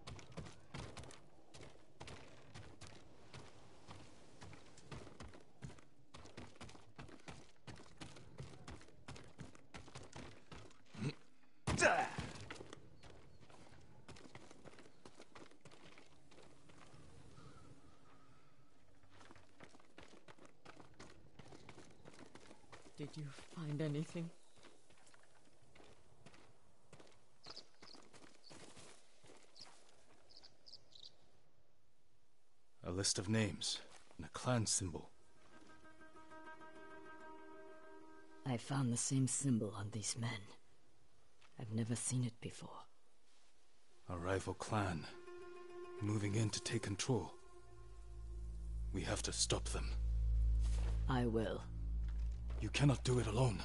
Did you find anything? A list of names and a clan symbol. I found the same symbol on these men. I've never seen it before. A rival clan, moving in to take control. We have to stop them. I will. You cannot do it alone.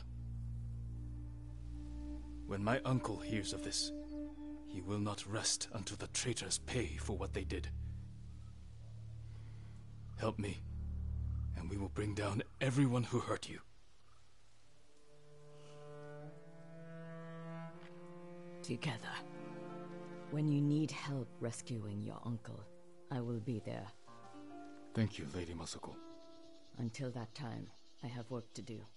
When my uncle hears of this, he will not rest until the traitors pay for what they did. Help me, and we will bring down everyone who hurt you. Together. When you need help rescuing your uncle, I will be there. Thank you, Lady Masako. Until that time, I have work to do.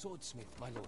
swordsmith, my lord.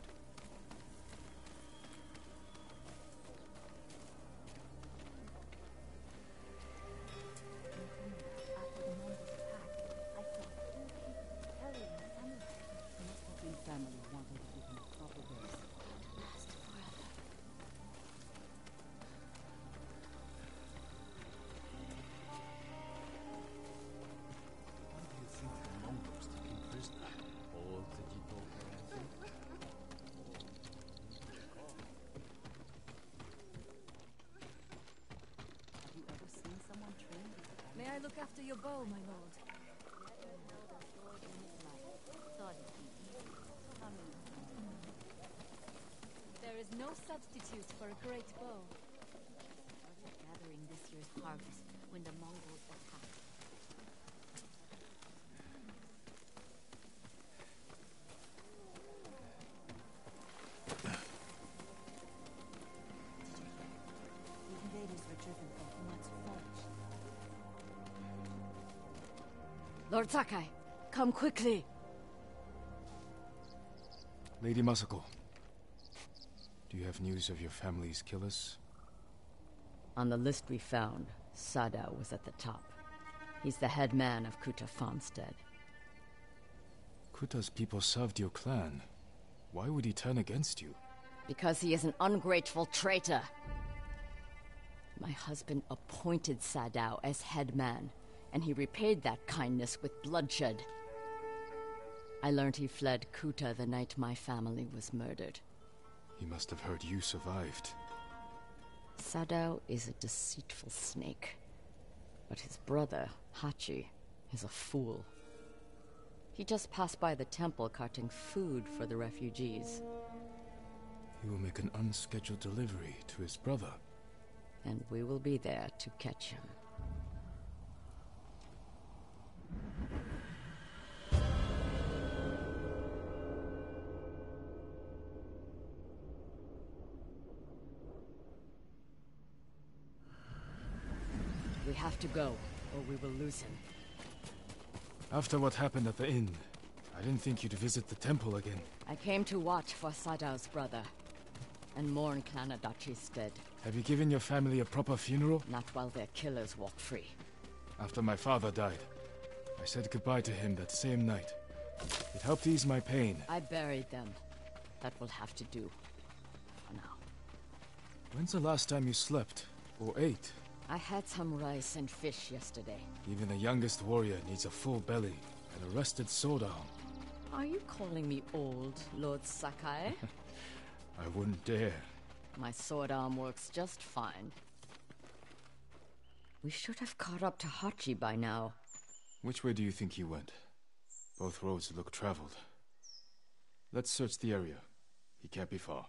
May I look after your bow, my lord? There is no substitute for a great bow. Gathering this year's harvest when the Mongols attacked. The invaders were driven from Humat's forge. Lord Sakai, come quickly. Lady Masako, do you have news of your family's killers? On the list we found, Sadao was at the top. He's the head man of Kuta Farmstead. Kuta's people served your clan. Why would he turn against you? Because he is an ungrateful traitor. My husband appointed Sadao as head man, and he repaid that kindness with bloodshed. I learned he fled Kuta the night my family was murdered. He must have heard you survived. Sadao is a deceitful snake, but his brother, Hachi, is a fool. He just passed by the temple carting food for the refugees. He will make an unscheduled delivery to his brother. And we will be there to catch him. We have to go, or we will lose him. After what happened at the inn, I didn't think you'd visit the temple again. I came to watch for Sadao's brother, and mourn Clan Adachi's dead. Have you given your family a proper funeral? Not while their killers walk free. After my father died, I said goodbye to him that same night. It helped ease my pain. I buried them. That will have to do. For now. When's the last time you slept? Or ate? I had some rice and fish yesterday. Even the youngest warrior needs a full belly and a rested sword arm. Are you calling me old, Lord Sakai? I wouldn't dare. My sword arm works just fine. We should have caught up to Hachi by now. Which way do you think he went? Both roads look traveled. Let's search the area. He can't be far.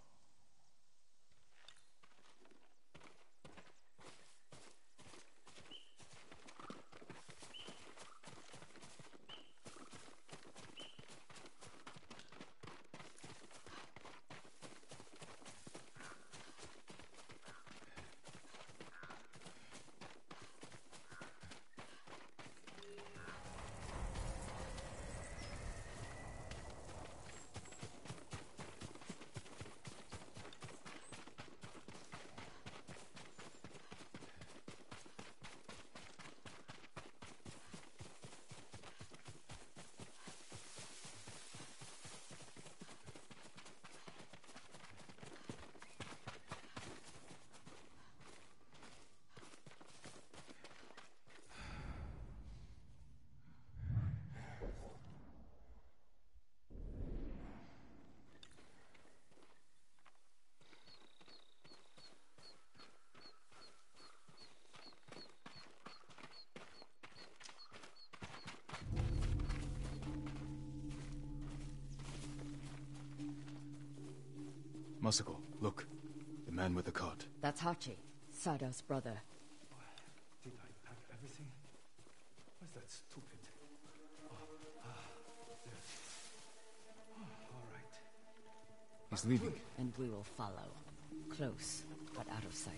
Masako, look. The man with the cart. That's Hachi, Sadao's brother. Did I pack everything? Was that stupid? Oh, ah, there. Oh, all right. He's leaving. And we will follow. Close, but out of sight.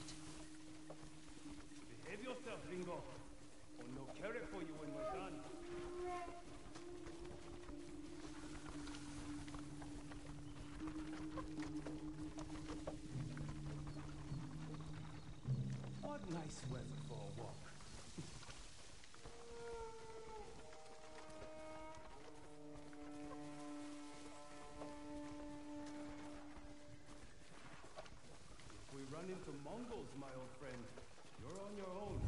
Behave yourself, Ringo. Or no carrot for you when we're done. What nice weather for a walk. If we run into Mongols, my old friend, you're on your own.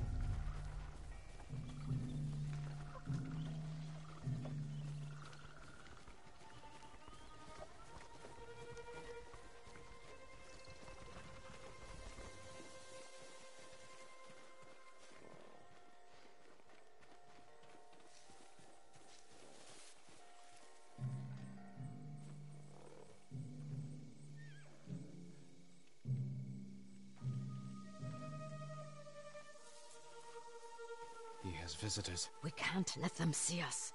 He has visitors. We can't let them see us.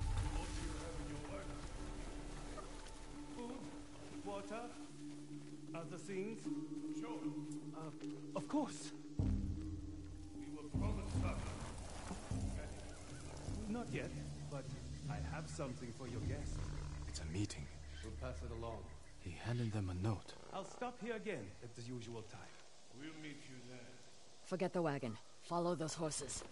Food? Water? Other things? Sure. Uh, of course. We were promised something. Not yet, but I have something for your guest. It's a meeting. We'll pass it along. He handed them a note. I'll stop here again at the usual time. We'll meet you there. Forget the wagon. Follow those horses.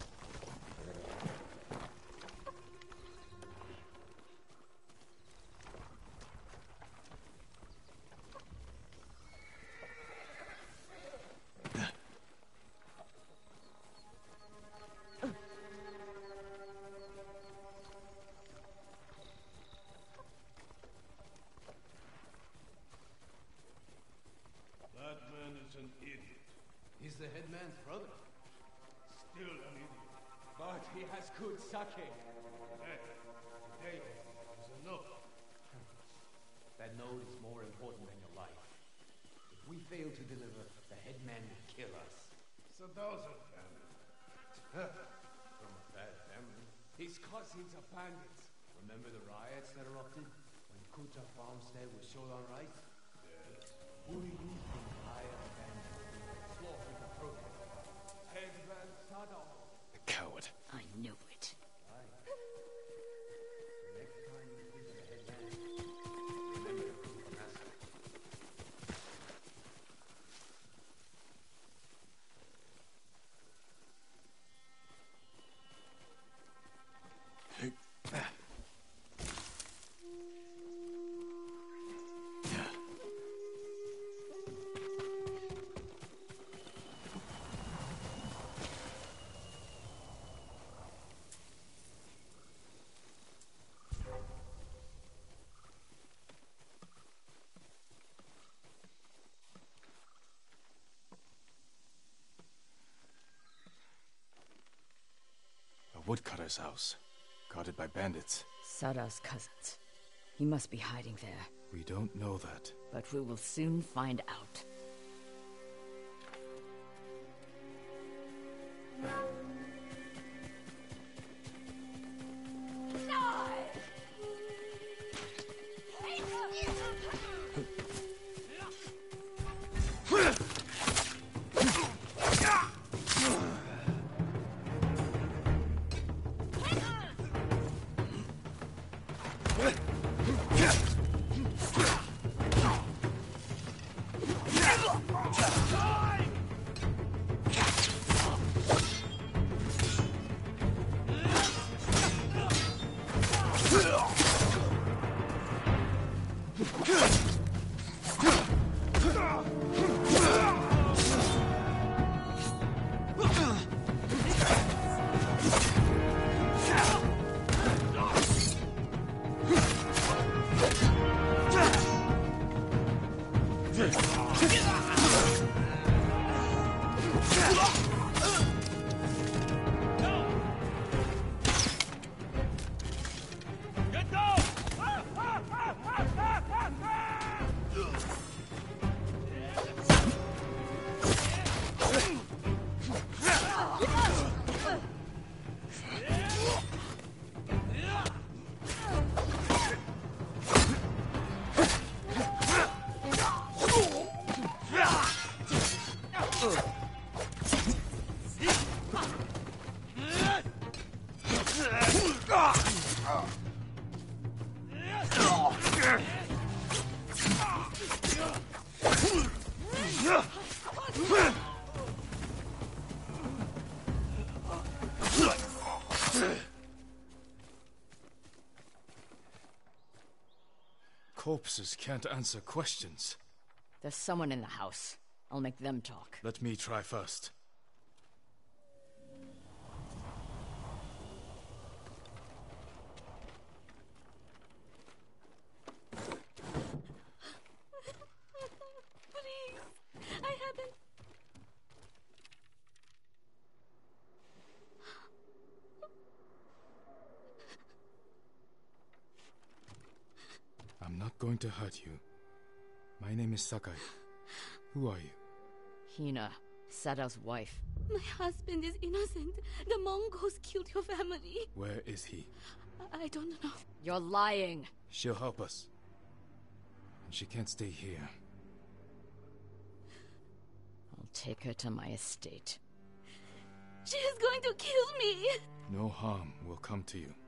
That man is an idiot. He's the headman's brother. Still an idiot. But he has good sake. Hey, today is enough. That note is more important than your life. If we fail to deliver, the headman will kill us. So those are family. From a bad family. His cousins are bandits. Remember the riots that erupted when Kuta farmstead was showed on rice? Yes. Who do you think hired the bandits? Slaughtered the protest. Headman Sadal. The coward. I knew it. Next time you think of the headman, remember the Kuta massacre. A woodcutter's house, guarded by bandits. Sada's cousins. He must be hiding there. We don't know that. But we will soon find out. Corpses can't answer questions. There's someone in the house. I'll make them talk. Let me try first. Please, I haven't... I'm not going to hurt you. My name is Sakai. Who are you? Hina, Sadao's wife. My husband is innocent. The Mongols killed your family. Where is he? I, I don't know. You're lying. She'll help us. And she can't stay here. I'll take her to my estate. She is going to kill me. No harm will come to you.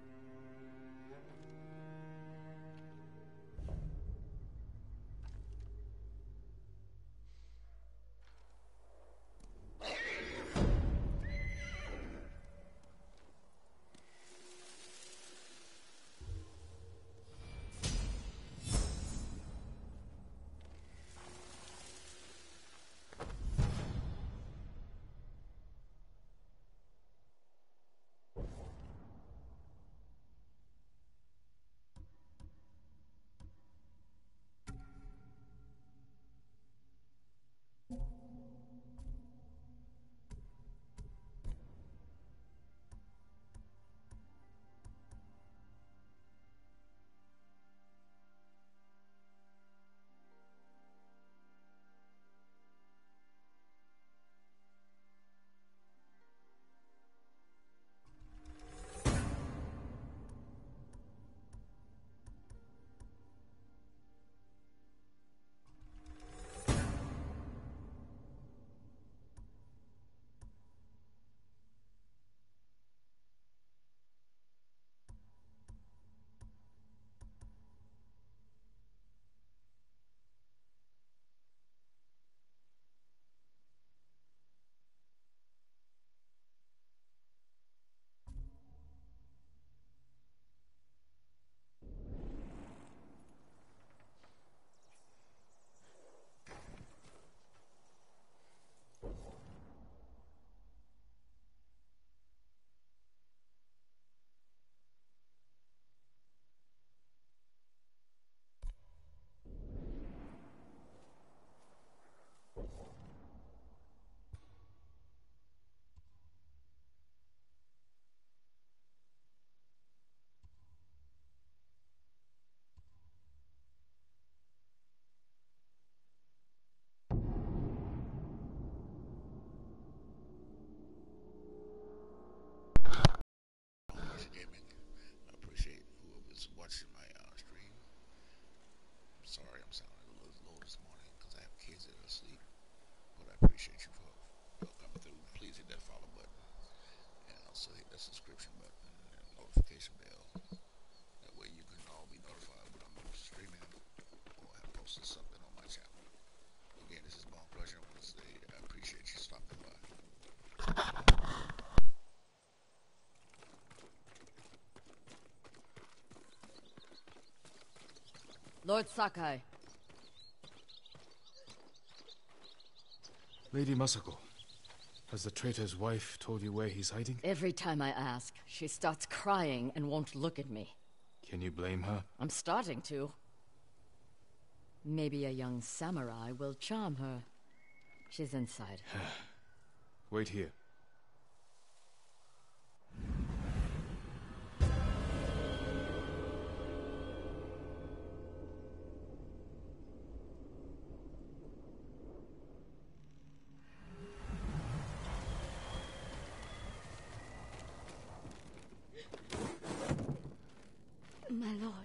Lord Sakai. Lady Masako, has the traitor's wife told you where he's hiding? Every time I ask, she starts crying and won't look at me. Can you blame her? I'm starting to. Maybe a young samurai will charm her. She's inside. Wait here. My lord.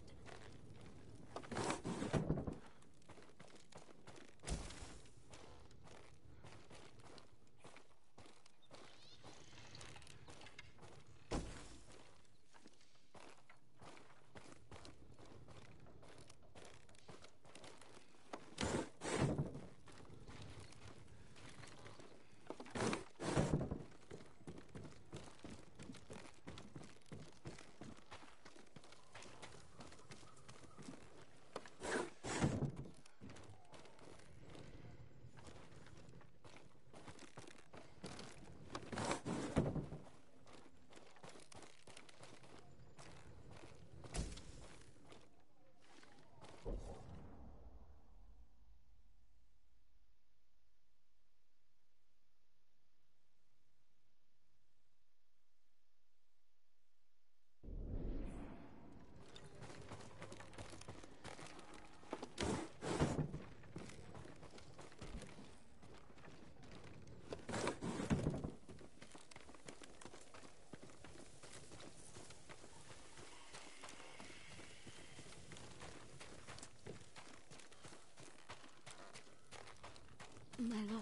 My lord.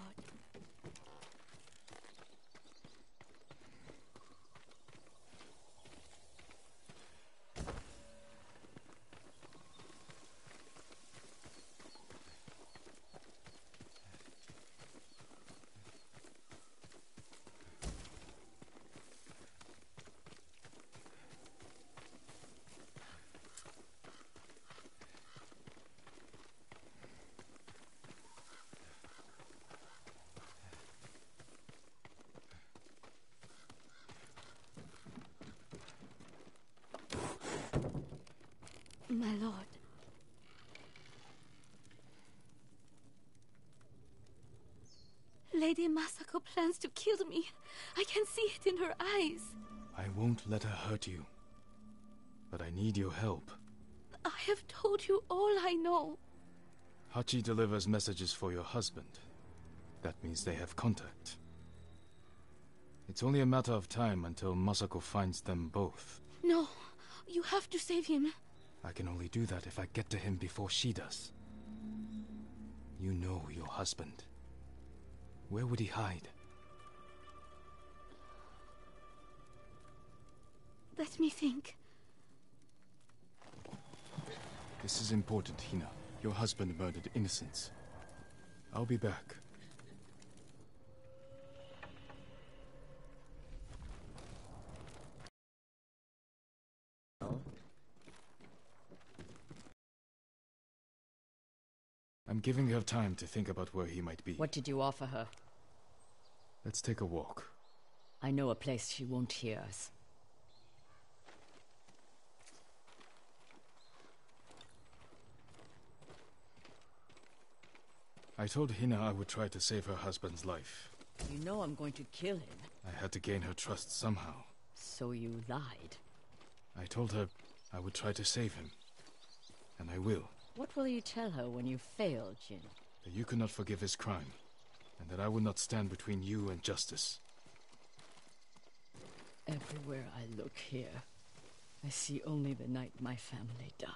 My lord. Lady Masako plans to kill me. I can see it in her eyes. I won't let her hurt you. But I need your help. I have told you all I know. Hachi delivers messages for your husband. That means they have contact. It's only a matter of time until Masako finds them both. No, you have to save him. I can only do that if I get to him before she does. You know your husband. Where would he hide? Let me think. This is important, Hina. Your husband murdered innocents. I'll be back. I'm giving her time to think about where he might be. What did you offer her? Let's take a walk. I know a place she won't hear us. I told Hina I would try to save her husband's life. You know I'm going to kill him. I had to gain her trust somehow. So you lied. I told her I would try to save him. And I will. What will you tell her when you fail, Jin? That you could not forgive his crime. And that I would not stand between you and justice. Everywhere I look here, I see only the night my family died.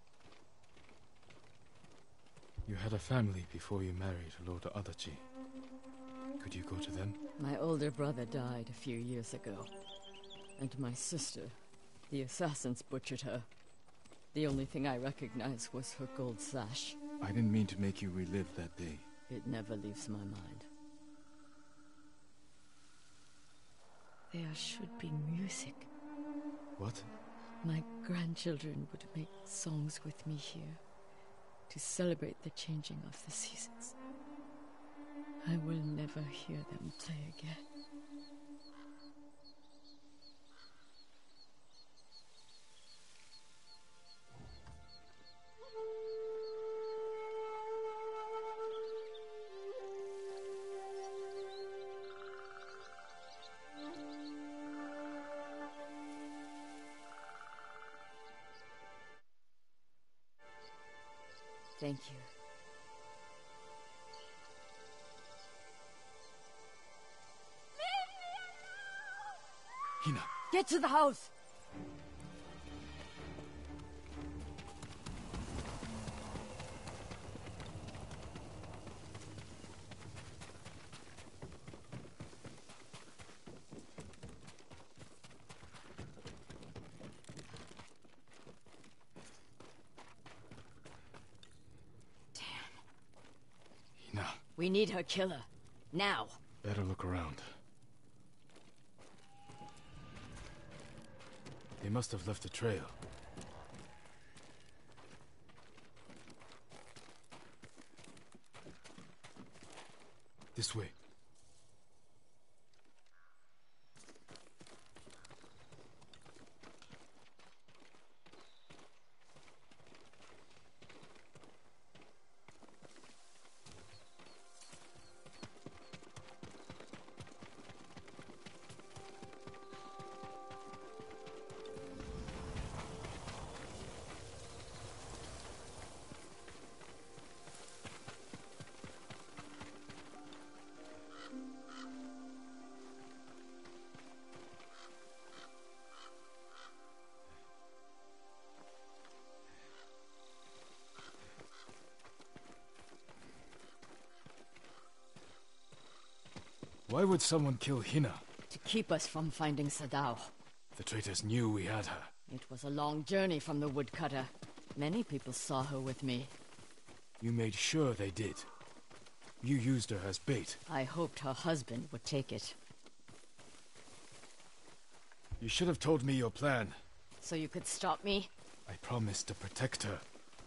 You had a family before you married Lord Adachi. Could you go to them? My older brother died a few years ago. And my sister, the assassins butchered her. The only thing I recognized was her gold sash. I didn't mean to make you relive that day. It never leaves my mind. There should be music. What? My grandchildren would make songs with me here to celebrate the changing of the seasons. I will never hear them play again. Thank you. Hina! Get to the house! We need her killer. Now. Better look around. They must have left a trail. This way. Why would someone kill Hina? To keep us from finding Sadao. The traitors knew we had her. It was a long journey from the woodcutter. Many people saw her with me. You made sure they did. You used her as bait. I hoped her husband would take it. You should have told me your plan. So you could stop me? I promised to protect her.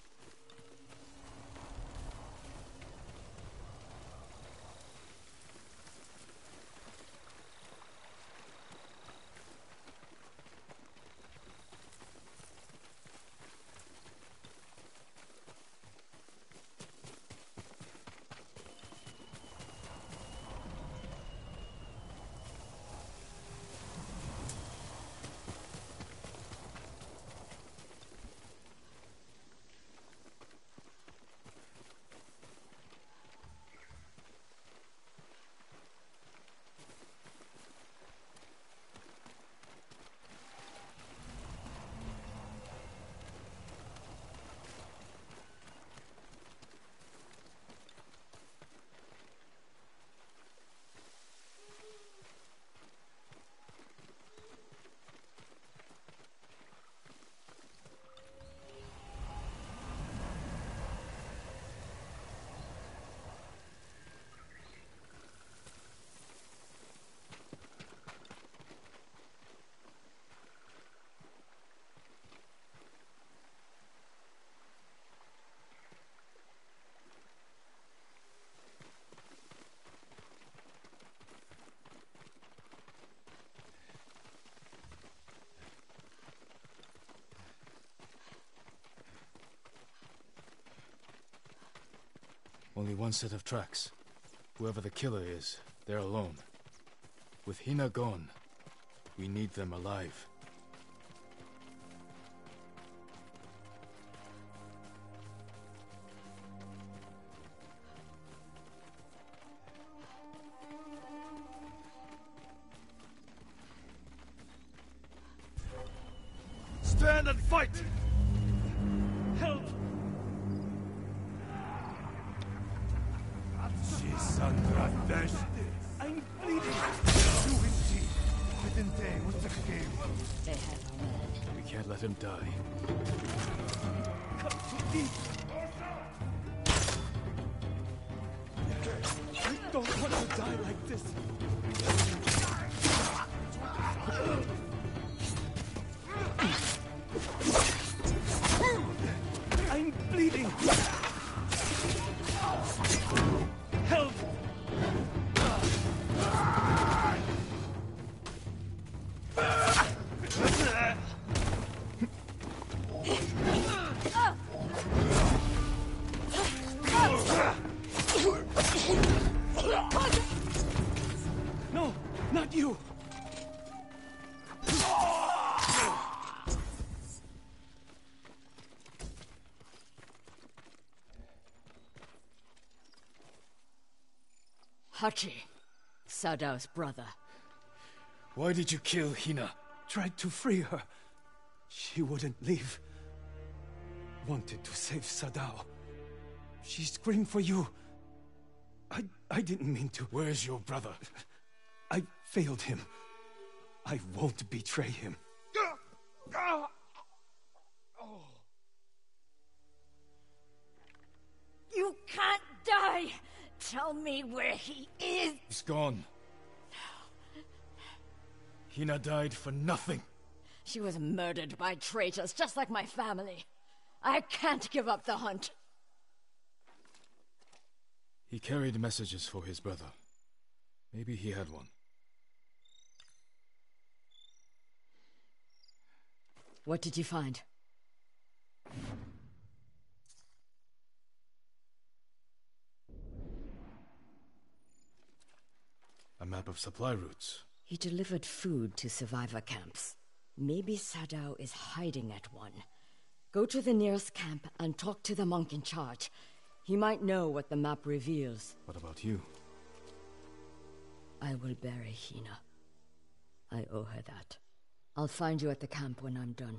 Only one set of tracks. Whoever the killer is, they're alone. With Hina gone, we need them alive. Stand and fight! Help! Sandra Dash. I'm bleeding. They have our man. We can't let him die. I don't want to die like this. I'm bleeding. Help! No, not you. Hachi, Sadao's brother. Why did you kill Hina? Tried to free her. She wouldn't leave. Wanted to save Sadao. She screamed for you. I... I didn't mean to. Where's your brother? I failed him. I won't betray him. You can't die! Tell me where he is! He's gone. Hina died for nothing. She was murdered by traitors, just like my family. I can't give up the hunt. He carried messages for his brother. Maybe he had one. What did you find? A map of supply routes. He delivered food to survivor camps. Maybe Sadao is hiding at one. Go to the nearest camp and talk to the monk in charge. He might know what the map reveals. What about you? I will bury Hina. I owe her that. I'll find you at the camp when I'm done.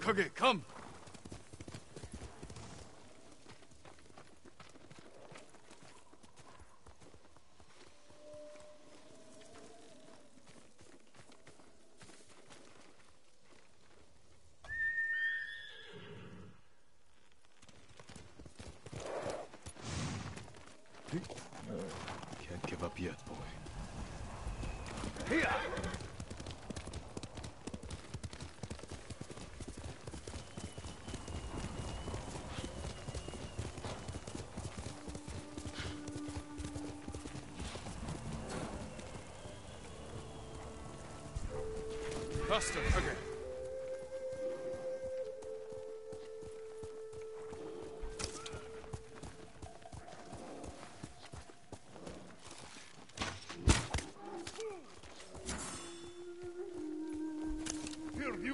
Kage, come! Can't give up yet, boy. Here! Faster, Kage! Here, you!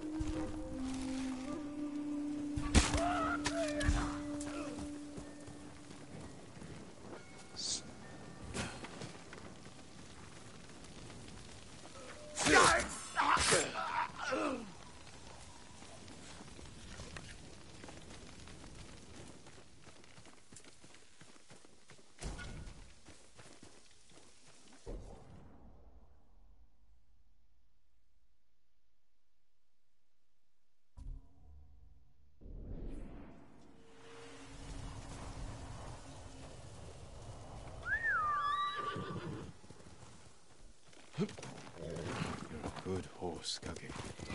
You're a good horse, Kage.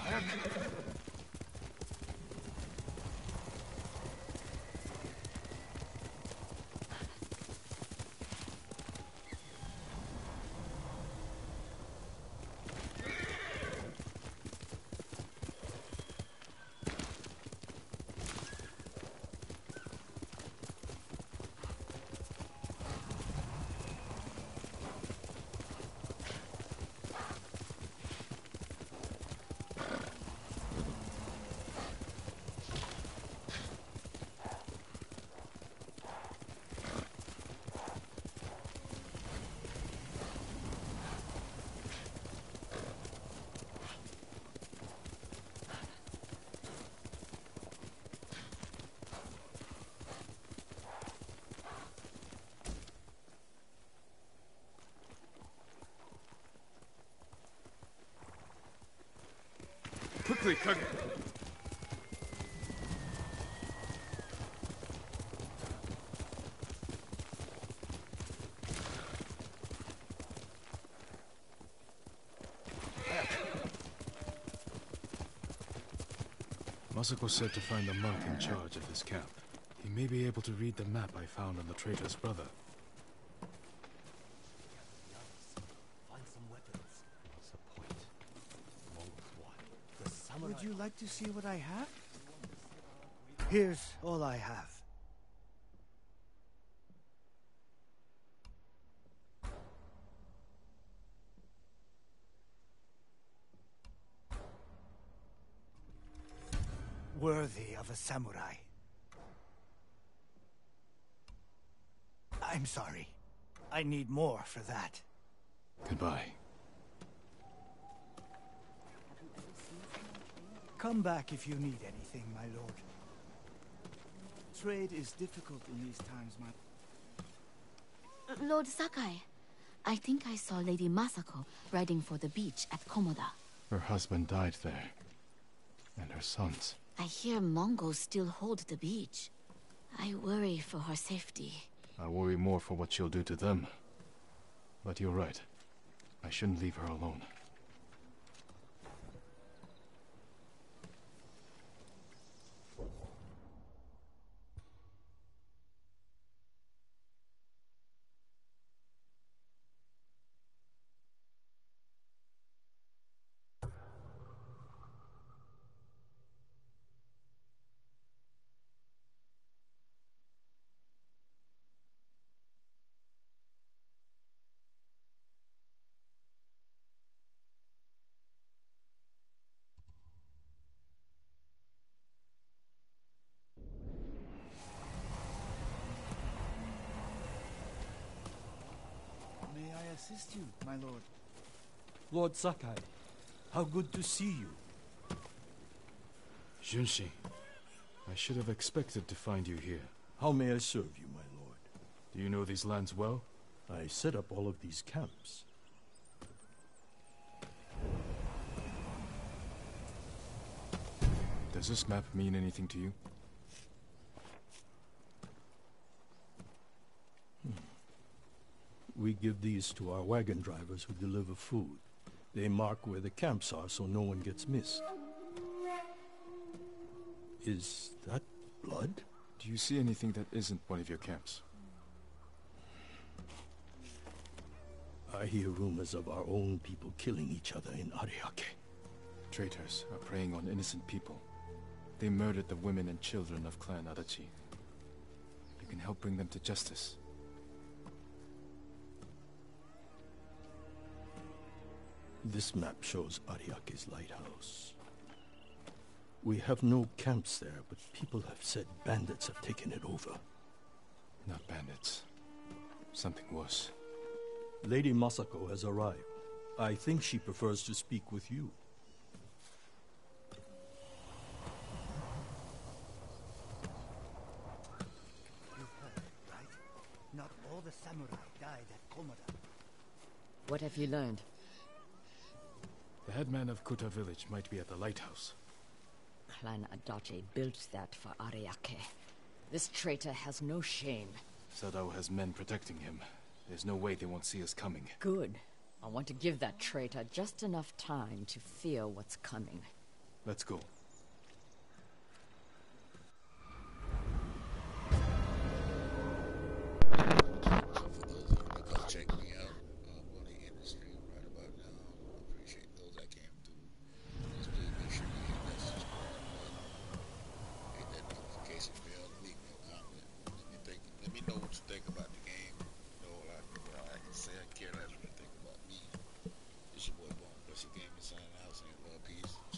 Quickly, Kage! Masako said to find the monk in charge of this camp. He may be able to read the map I found on the traitor's brother. Find some weapons. What's the point? Mongols what? The samurai. Would you like to see what I have? Here's all I have. Worthy of a samurai. I'm sorry. I need more for that. Goodbye. Come back if you need anything, my lord. Trade is difficult in these times, my... Lord Sakai, I think I saw Lady Masako riding for the beach at Komoda. Her husband died there. And her sons. I hear Mongols still hold the beach. I worry for her safety. I worry more for what she'll do to them. But you're right. I shouldn't leave her alone. May I assist you, my lord? Lord Sakai, how good to see you. Junshi, I should have expected to find you here. How may I serve you, my lord? Do you know these lands well? I set up all of these camps. Does this map mean anything to you? Hmm. We give these to our wagon drivers who deliver food. They mark where the camps are so no one gets missed. Is that blood? Do you see anything that isn't one of your camps? I hear rumors of our own people killing each other in Ariake. Traitors are preying on innocent people. They murdered the women and children of Clan Adachi. You can help bring them to justice. This map shows Ariake's lighthouse. We have no camps there, but people have said bandits have taken it over. Not bandits. Something worse. Lady Masako has arrived. I think she prefers to speak with you. You've heard, right? Not all the samurai died at Komoda. What have you learned? The headman of Kuta village might be at the lighthouse. Clan Adachi built that for Ariake. This traitor has no shame. Sadao has men protecting him. There's no way they won't see us coming. Good. I want to give that traitor just enough time to fear what's coming. Let's go. Check me out. I'm going to end the stream right about now. I appreciate those that came through. Just please make sure you hit that subscribe button. Hit that notification bell. Leave me a comment. Let me think. Let me know what you think about the game. You know, I, I can say I care less what you think about me. It's your boy Bone. Plus your game is signing out saying love, peace.